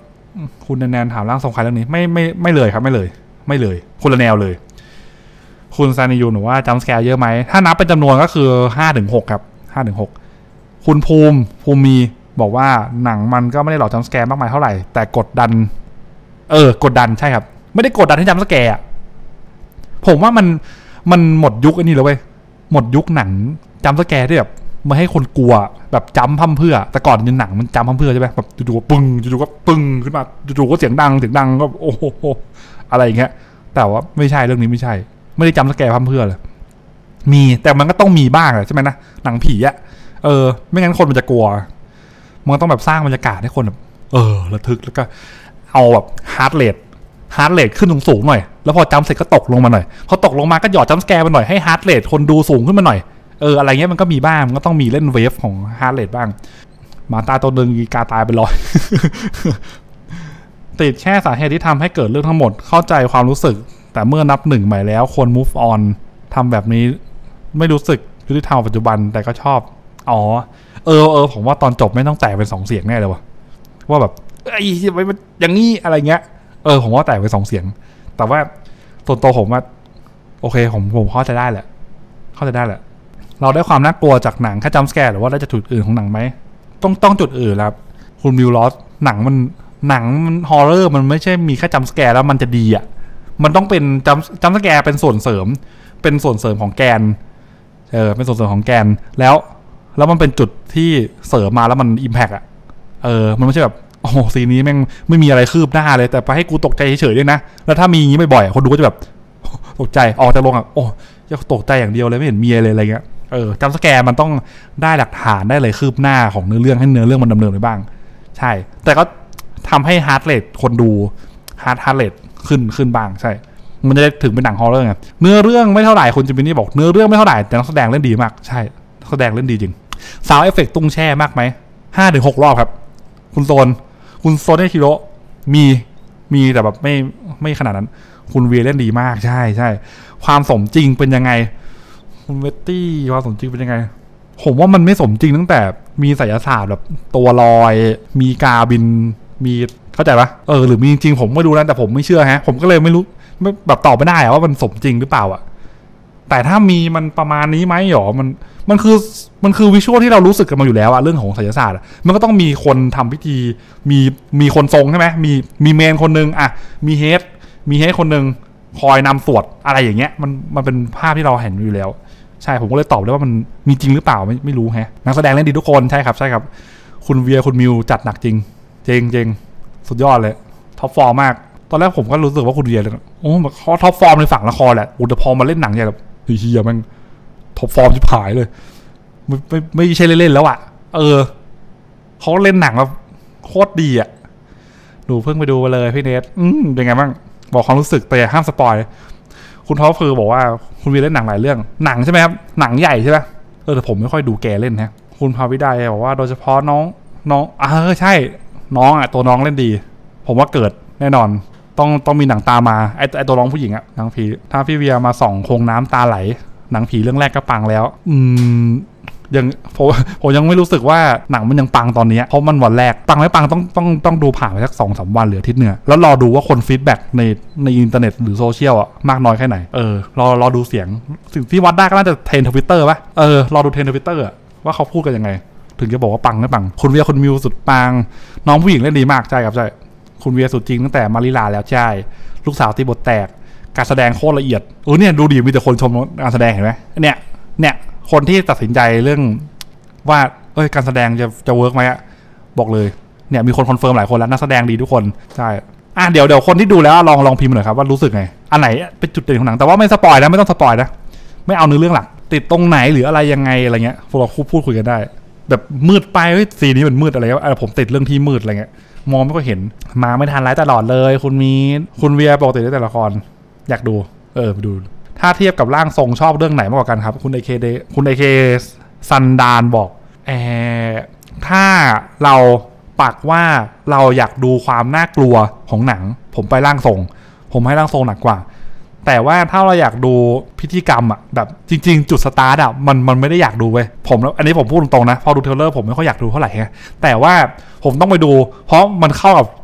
A: คุณแนนถามร่างทรงขายเรื่องนี้ไม่เลยครับไม่เลยคนละแนวเลยคคุณซานิยูหนูว่าจัมป์สแกร์เยอะไหมถ้านับเป็นจำนวนก็คือ5-6ครับ5-6คุณภูมิมีบอกว่าหนังมันก็ไม่ได้หลอกจัมป์สแกร์มากมายเท่าไหร่แต่กดดันกดดันใช่ครับไม่ได้กดดันให้จัมป์สแกร์ผมว่ามันหมดยุคอันนี้แล้วเว้ยหมดยุคหนังจัมป์สแกร์ที่แบบมาให้คนกลัวแบบจัมป์พั่มเพื่อแต่ก่อนในหนังมันจัมป์พั่มเพื่อใช่ไหมแบบจู่ๆก็ปึ้งจู่ๆก็ปึ้งขึ้นมาจู่ๆก็เสียงดังก็โอ้โหอะไรอย่างเงี้ยแต่ว่าไม่ใช่เรื่องนี้ไม่ใช่ไม่ได้จัมป์สแกร์พั่มเพื่อเลยมีแต่มันก็ต้องมีบ้างใช่ไหมนะหนังผีอะไม่งั้นคนมันจะกลัวมันต้องแบบสร้างบรรยากาศให้คนแบบระทึกแล้วก็เอาแบบฮาร์ดเรทขึ้นสูงหน่อยแล้วพอจัมป์เสร็จก็ตกลงมาหน่อยพอตกลงมาก็หยอดจัมป์สแกร์ไปหน่อยให้ฮาร์ดเรทคนดูสูงขึ้นมาหน่อยอะไรเงี้ยมันก็มีบ้างมันก็ต้องมีเล่นเวฟของฮาร์ดเรทบ้างหมาตายตัวหนึ่งกาตายไป100 ติดแค่สาเหตุที่ทำให้เกิดเรื่องทั้งหมดเข้าใจความรู้สึกแต่เมื่อนับ1ใหม่แล้วควร move on ทำแบบนี้ไม่รู้สึกยุติธรรมปัจจุบันแต่ก็ชอบผมว่าตอนจบไม่ต้องแตกเป็น2เสียงแน่เลยวะว่าแบบไม่อย่างนี้อะไรเงี้ยผมว่าแตกเป็น2เสียงแต่ว่าส่วนตัวผมว่าโอเคผมเข้าใจได้แหละเราได้ความน่ากลัวจากหนังแค่จัมป์สแกร์หรือว่าได้จากจุดอื่นของหนังไหมต้องจุดอื่นครับคุณวิลลอสหนังมันฮอร์เรอร์มันไม่ใช่มีแค่จัมป์สแกร์แล้วมันจะดีอ่ะมันต้องเป็นจัมป์สแกร์เป็นส่วนเสริมของแกนเป็นส่วนเสริมของแกนแล้วมันเป็นจุดที่เสริมมาแล้วมันอิมแพกอ่ะมันไม่ใช่แบบโอ้ซีนนี้แม่งไม่มีอะไรคืบหน้าเลยแต่ไปให้กูตกใจเฉยๆด้วยนะแล้วถ้ามีอย่างนี้บ่อยๆคนดูก็จะแบบตกใจออกจากโรงอ่ะโอ้จะตกใจอย่างเดียวเลยไม่เห็นมีอะไรเงี้ยจัมป์สแกร์มันต้องได้หลักฐานได้เลยคืบหน้าของเนื้อเรื่องให้เนื้อเรื่องมันดำเนินไปบ้างใช่แต่ก็ทำให้ฮาร์ดเรทคนดูฮาร์ดเรทขึ้นบ้างใช่มันจะถึงเป็นหนังฮอร์เรอร์ไงเนื้อเรื่องไม่เท่าไหร่คุณจิมมี่นี่บอกเนื้อเรื่องไม่เท่าไหร่แต่นักแสดงเล่นดีมากใช่นักแสดงเล่นดีจริงซาวด์เอฟเฟกต์ตุ้งแช่มากไหม5-6 รอบครับคุณโซนเนคิโร่มีแต่แบบไม่ขนาดนั้นคุณเวียเล่นดีมากใช่ความสมจริงเป็นยังไงคุณเวตตี้ความสมจริงเป็นยังไงผมว่ามันไม่สมจริงตั้งแต่มีไสยศาสตร์แบบตัวลอยมีกาบินมีเข้าใจปะหรือมีจริงผมไม่รู้นะแต่ผมไม่เชื่อฮะผมก็เลยไม่รู้ไม่แบบตอบไม่ได้ว่ามันสมจริงหรือเปล่าอะแต่ถ้ามีมันประมาณนี้ไหมหรอมันคือวิชวลที่เรารู้สึกกันมาอยู่แล้วอะเรื่องของไสยศาสตร์มันก็ต้องมีคนทำพิธีมีคนทรงใช่ไหมมีเมนคนนึงอะมีเฮดคนนึงคอยนำสวดอะไรอย่างเงี้ยมันเป็นภาพที่เราเห็นอยู่แล้วใช่ผมก็เลยตอบได้ว่ามันมีจริงหรือเปล่าไม่รู้ฮะนักแสดงเล่นดีทุกคนใช่ครับคุณเวียคุณมิวจัดหนักจริงสุดยอดเลยท็อปฟอร์มมากตอนแรกผมก็รู้สึกว่าคุณเวียเลยเขาท็อปฟอร์มในฝั่งละครแหละแต่พอมาเล่นหนังอย่างแบบเฮียมันท็อปฟอร์มชิบหายเลยไม่ใช่เล่นๆแล้วอ่ะเขาเล่นหนังแบบโคตรดีอ่ะดูเพิ่งไปดูมาเลยพี่เนทเป็นไงบ้างบอกความรู้สึกแต่ห้ามสปอยคุณท็อปคือบอกว่าคุณวีเล่นหนังหลายเรื่องหนังใช่ไหมครับหนังใหญ่ใช่ไหมแต่ผมไม่ค่อยดูแกเล่นฮะคุณภาวิไดบอกว่าโดยเฉพาะน้องใช่น้องอ่ะตัวน้องเล่นดีผมว่าเกิดแน่นอนต้องมีหนังตามาไอตัวน้องผู้หญิงอ่ะหนังผีถ้าพี่เวียมาส่องโคงน้ำตาไหลหนังผีเรื่องแรกก็ปังแล้วยังผมยังไม่รู้สึกว่าหนังมันยังปังตอนนี้เพราะมันวันแรกปังไม่ปังต้องดูผ่านไปสัก2-3 วันหรืออาทิตย์เนื้อแล้วรอดูว่าคนฟีดแบ็กในอินเทอร์เน็ตหรือโซเชียลอ่ะมากน้อยแค่ไหนรอดูเสียงสิ่งที่วัดได้ก็น่าจะเทรนทวิตเตอร์ป่ะรอดูเทรนทวิตเตอร์ว่าเขาพูดกันยังไงถึงจะบอกว่าปังไม่ปังคุณเวียคุณมิวสุดปังน้องผู้หญิงเล่นดีมากใช่ครับใช่คุณเวียสุดจริงตั้งแต่มาริลาแล้วใช่ลูกสาวตีบทแตกการแสดงโคตรละเอียดเนี่ยดูดีมีแต่คนชมการแสดงเห็นไหมเนี่ยคนที่ตัดสินใจเรื่องว่าการแสดงจะเวิร์กไหมบอกเลยเนี่ยมีคนคอนเฟิร์มหลายคนแล้วนักแสดงดีทุกคนใช่เดี๋ยวคนที่ดูแล้วลองพิมพ์หน่อยครับว่ารู้สึกไงอันไหนเป็นจุดเด่นของหนังแต่ว่าไม่สปอยนะไม่ต้องสปอยนะไม่เอาเนื้อเรื่องหลักติดตรงไหนหรืออะไรยังไงอะไรเงี้ยพวกเราพูดคุยกันได้แบบมืดไปซีนี้มันมืดอะไรผมติดเรื่องที่มืดอะไรเงี้ยมองไม่ค่อยเห็นมาไม่ทันไลฟ์ตลอดเลยคุณเวียปกติได้แต่ละครอยากดูไปดูถ้าเทียบกับร่างทรงชอบเรื่องไหนมากกว่ากันครับคุณไอเคซันดานบอกถ้าเราปักว่าเราอยากดูความน่ากลัวของหนังผมไปร่างทรงผมให้ร่างทรงหนักกว่าแต่ว่าถ้าเราอยากดูพิธีกรรมอ่ะแบบจริงๆจุดสตาร์ทอ่ะมันไม่ได้อยากดูเว้ยอันนี้ผมพูดตรงๆนะพอดูเทรลเลอร์ผมไม่ค่อยอยากดูเท่าไหร่แต่ว่าผมต้องไปดูเพราะมันเข้ากับ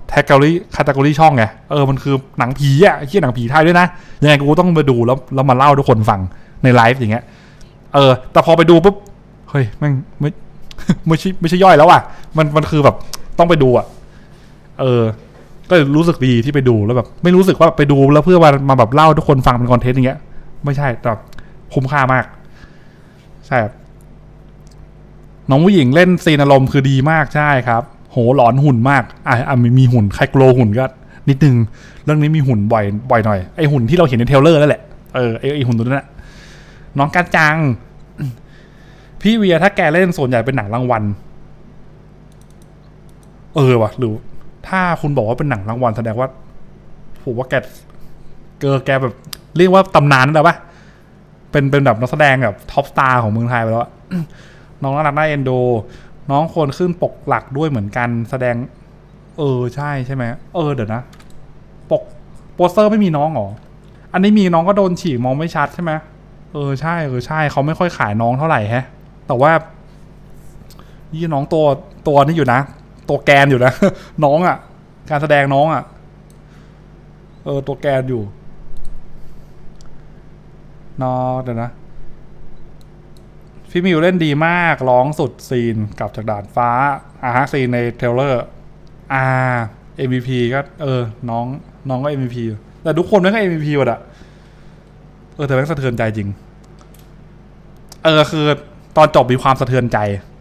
A: แท็กคาตากรีช่องไงมันคือหนังผีอ่ะที่หนังผีไทยด้วยนะยังไงกูต้องมาดูแล้วมาเล่าทุกคนฟังในไลฟ์อย่างเงี้ยแต่พอไปดูปุ๊บเฮ้ยแม่งไม่ใช่ย่อยแล้วอ่ะมันคือแบบต้องไปดูอ่ะก็รู้สึกดีที่ไปดูแล้วแบบไม่รู้สึกว่าไปดูแล้วเพื่อมาแบบเล่าทุกคนฟังเป็นคอนเทนต์อย่างเงี้ยไม่ใช่แต่คุ้มค่ามากใช่น้องผู้หญิงเล่นซีนอารมณ์คือดีมากใช่ครับโหหลอนหุ่นมากมีหุ่นใครโกลหุ่นก็นิดนึงเรื่องนี้มีหุ่นบ่อยหน่อยไอหุ่นที่เราเห็นในเทรลเลอร์นั่นแหละไอหุ่นตัวนั้นแหละน้องการจังพี่เวียถ้าแกเล่นส่วนใหญ่เป็นหนังรางวัลว่ะหรือถ้าคุณบอกว่าเป็นหนังรางวัลแสดงว่าผมว่าแกแบบเรียกว่าตำนานนั่นแหละปะเป็นแบบนักแสดงแบบท็อปสตาร์ของเมืองไทยไปแล้วน้องน่ารักน่าเอ็นดูน้องควรขึ้นปกหลักด้วยเหมือนกันแสดงใช่ไหมเดี๋ยวนะปกโปสเตอร์ไม่มีน้องหรออันนี้มีน้องก็โดนฉีกมองไม่ชัดใช่ไหมใช่เขาไม่ค่อยขายน้องเท่าไหร่ฮะแต่ว่ายี่น้องตัวนี่อยู่นะตัวแกนอยู่นะ น้องอ่ะการแสดงน้องอ่ะตัวแกนอยู่เดี๋ยวนะพี่มิวเล่นดีมากร้องสุดซีนกลับจากด่านฟ้าซีนในเทรลเลอร์MVP ก็น้องก็ MVP แต่ทุกคนไม่ก็ MVP หมดอะแต่แม่งสะเทือนใจจริงคือตอนจบมีความสะเทือนใจ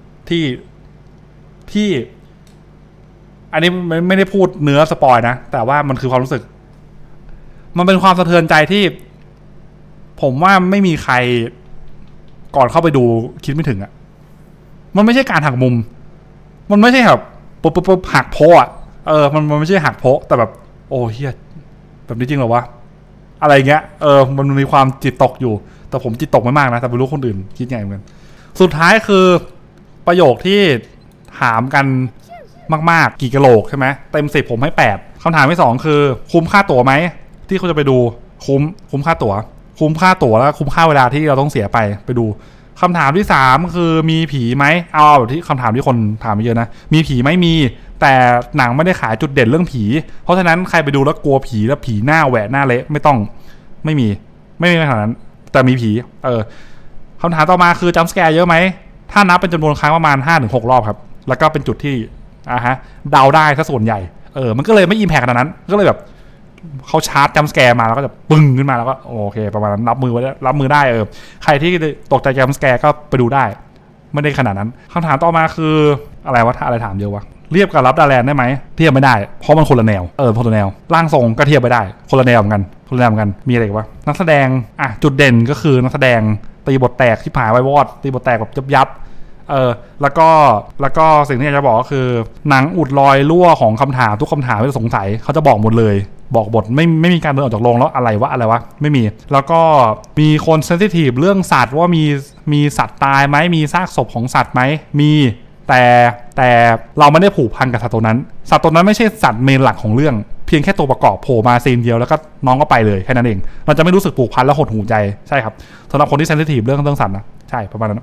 A: ที่อันนี้ไม่ได้พูดเนื้อสปอยนะแต่ว่ามันคือความรู้สึกมันเป็นความสะเทือนใจที่ผมว่าไม่มีใครก่อนเข้าไปดูคิดไม่ถึงอ่ะมันไม่ใช่การหักมุมมันไม่ใช่แบบปุ๊บหักโพอ่ะมันไม่ใช่หักโพแต่แบบโอ้เฮียแบบนี้จริงเหรอวะอะไรเงี้ยมันมีความจิตตกอยู่แต่ผมจิตตกไม่มากนะแต่ไม่รู้คนอื่นคิดไงเหมือนกันสุดท้ายคือประโยคที่ถามกันมากๆกี่กะโหลกใช่ไหมเต็ม10ผมให้8คำถามที่2คือคุ้มค่าตั๋วไหมที่คุณจะไปดูคุ้มค่าตั๋วแล้วคุ้มค่าเวลาที่เราต้องเสียไปดูคำถามที่3คือมีผีไหมเอาแบบที่คำถามที่คนถามเยอะนะมีผีไหมมีแต่หนังไม่ได้ขายจุดเด่นเรื่องผีเพราะฉะนั้นใครไปดูแล้วกลัวผีแล้วผีหน้าแหวะหน้าเละไม่มีขนาดนั้นแต่มีผีคำถามต่อมาคือจัมป์สแกร์เยอะไหมถ้านับเป็นจำนวนครั้งประมาณ 5-6 รอบครับแล้วก็เป็นจุดที่เดาได้ถ้าส่วนใหญ่มันก็เลยไม่อิมแพคขนาดนั้นก็เลยแบบเขาชาร์จจัมป์สแกร์มาแล้วก็จะปึ้งขึ้นมาแล้วก็โอเคประมาณนั้นรับมือได้ใครที่ตกใจจัมป์สแกร์ก็ไปดูได้ไม่ได้ขนาดนั้นคำถามต่อมาคืออะไรวะอะไรถามเยอะวะเทียบกับรับดาแลนได้ไหมเทียบไม่ได้เพราะมันคนละแนวคนละแนวร่างทรงก็เทียบไม่ได้คนละแนวเหมือนกันมีอะไรวะนักแสดงจุดเด่นก็คือนักแสดงตีบทแตกที่ผายไว้วอดตีบทแตกแบบยับแล้วก็สิ่งที่อยากจะบอกก็คือหนังอุดรอยรั่วของคำถามทุกคำถามที่สงสัยเขาจะบอกหมดเลยบอกบทไม่มีการเดินออกจากโรงแล้วอะไรวะไม่มีแล้วก็มีคนเซนซิทีฟเรื่องสัตว์ว่ามีสัตว์ตายไหมมีซากศพของสัตว์ไหมมีแต่เราไม่ได้ผูกพันกับสัตว์ตัวนั้นไม่ใช่สัตว์เมนหลักของเรื่องเพียงแค่ตัวประกอบโผล่มาซีนเดียวแล้วก็น้องก็ไปเลยแค่นั้นเองเราจะไม่รู้สึกผูกพันและหดหูใจใช่ครับสำหรับคนที่เซนซิทีฟเรื่องสัตว์นะใช่ประมาณนั้น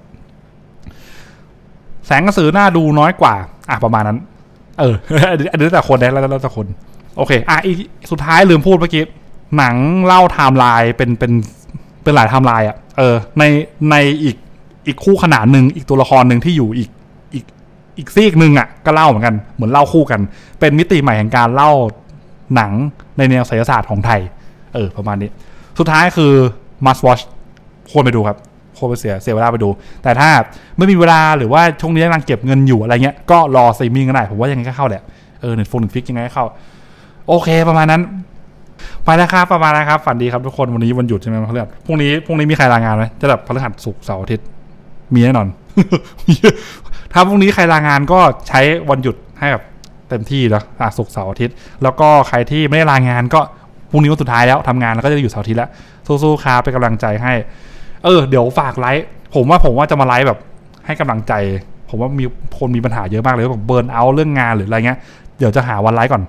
A: แสงกระสือหน้าดูน้อยกว่าประมาณนั้นอันนี้แต่คนแล้วแต่คนโอเคอีกสุดท้ายลืมพูดเมื่อกี้หนังเล่าไทม์ไลน์เป็นหลายไทม์ไลน์ในอีกคู่ขนานหนึ่งอีกตัวละครหนึ่งที่อยู่อีกซีกหนึ่งก็เล่าเหมือนกันเหมือนเล่าคู่กันเป็นมิติใหม่แห่งการเล่าหนังในแนวไสยศาสตร์ของไทยประมาณนี้สุดท้ายคือ must watch ควรไปดูครับควรไปเสียเวลาไปดูแต่ถ้าไม่มีเวลาหรือว่าช่วงนี้กำลังเก็บเงินอยู่อะไรเงี้ยก็รอสตรีมมิ่งก็ได้ผมว่ายังไงก็เข้าแหละNetflix ยังไงก็เข้าโอเคประมาณนั้นไปแล้วครับประมาณนั้นครับฝันดีครับทุกคนวันนี้วันหยุดใช่ไหมพฤหัสพรุ่งนี้มีใครลางานไหมจะแบบพฤหัสศุกร์เสาร์อาทิตย์มีแน่นอน ถ้าพรุ่งนี้ใครลางานก็ใช้วันหยุดให้แบบเต็มที่แล้วศุกร์เสาร์อาทิตย์แล้วก็ใครที่ไม่ได้ลางานก็พรุ่งนี้วันสุดท้ายแล้วทำงานแล้วก็จะอยู่เสาร์อาทิตย์แล้วสู้ๆครับเป็นกำลังใจให้เดี๋ยวฝากไลฟ์ผมว่าจะมาไลฟ์แบบให้กำลังใจผมว่ามีคนมีปัญหาเยอะมากเลยแบบเบิร์นเอาท์เรื่องงานหรืออะไรเงี้ยเดี๋ยวจะหาวันไลฟ์ก่อน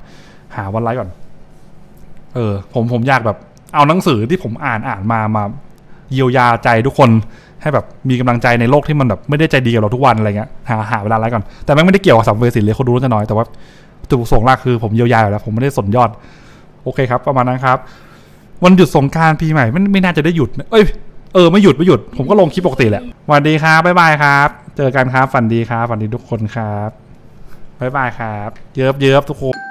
A: ผมอยากแบบเอาหนังสือที่ผมอ่านมาเยียวยาใจทุกคนให้แบบมีกำลังใจในโลกที่มันแบบไม่ได้ใจดีกับเราทุกวันอะไรเงี้ยหาเวลาไลฟ์ก่อนแต่แม่งไม่ได้เกี่ยวกับสัมภเวสีเลยคนดูจะน้อยแต่ว่าจุดประสงค์หลักคือผมเยียวยาอยู่แล้วผมไม่ได้สนยอดโอเคครับประมาณนั้นครับวันหยุดสงกรานต์ปีใหม่ไม่น่าจะได้หยุดไม่หยุดผมก็ลงคลิปปกติแหละสวัสดีครับบ๊ายบายครับเจอกันครับฝันดีครับฝันดีทุกคนครับบ๊ายบายครับเยิบทุกคน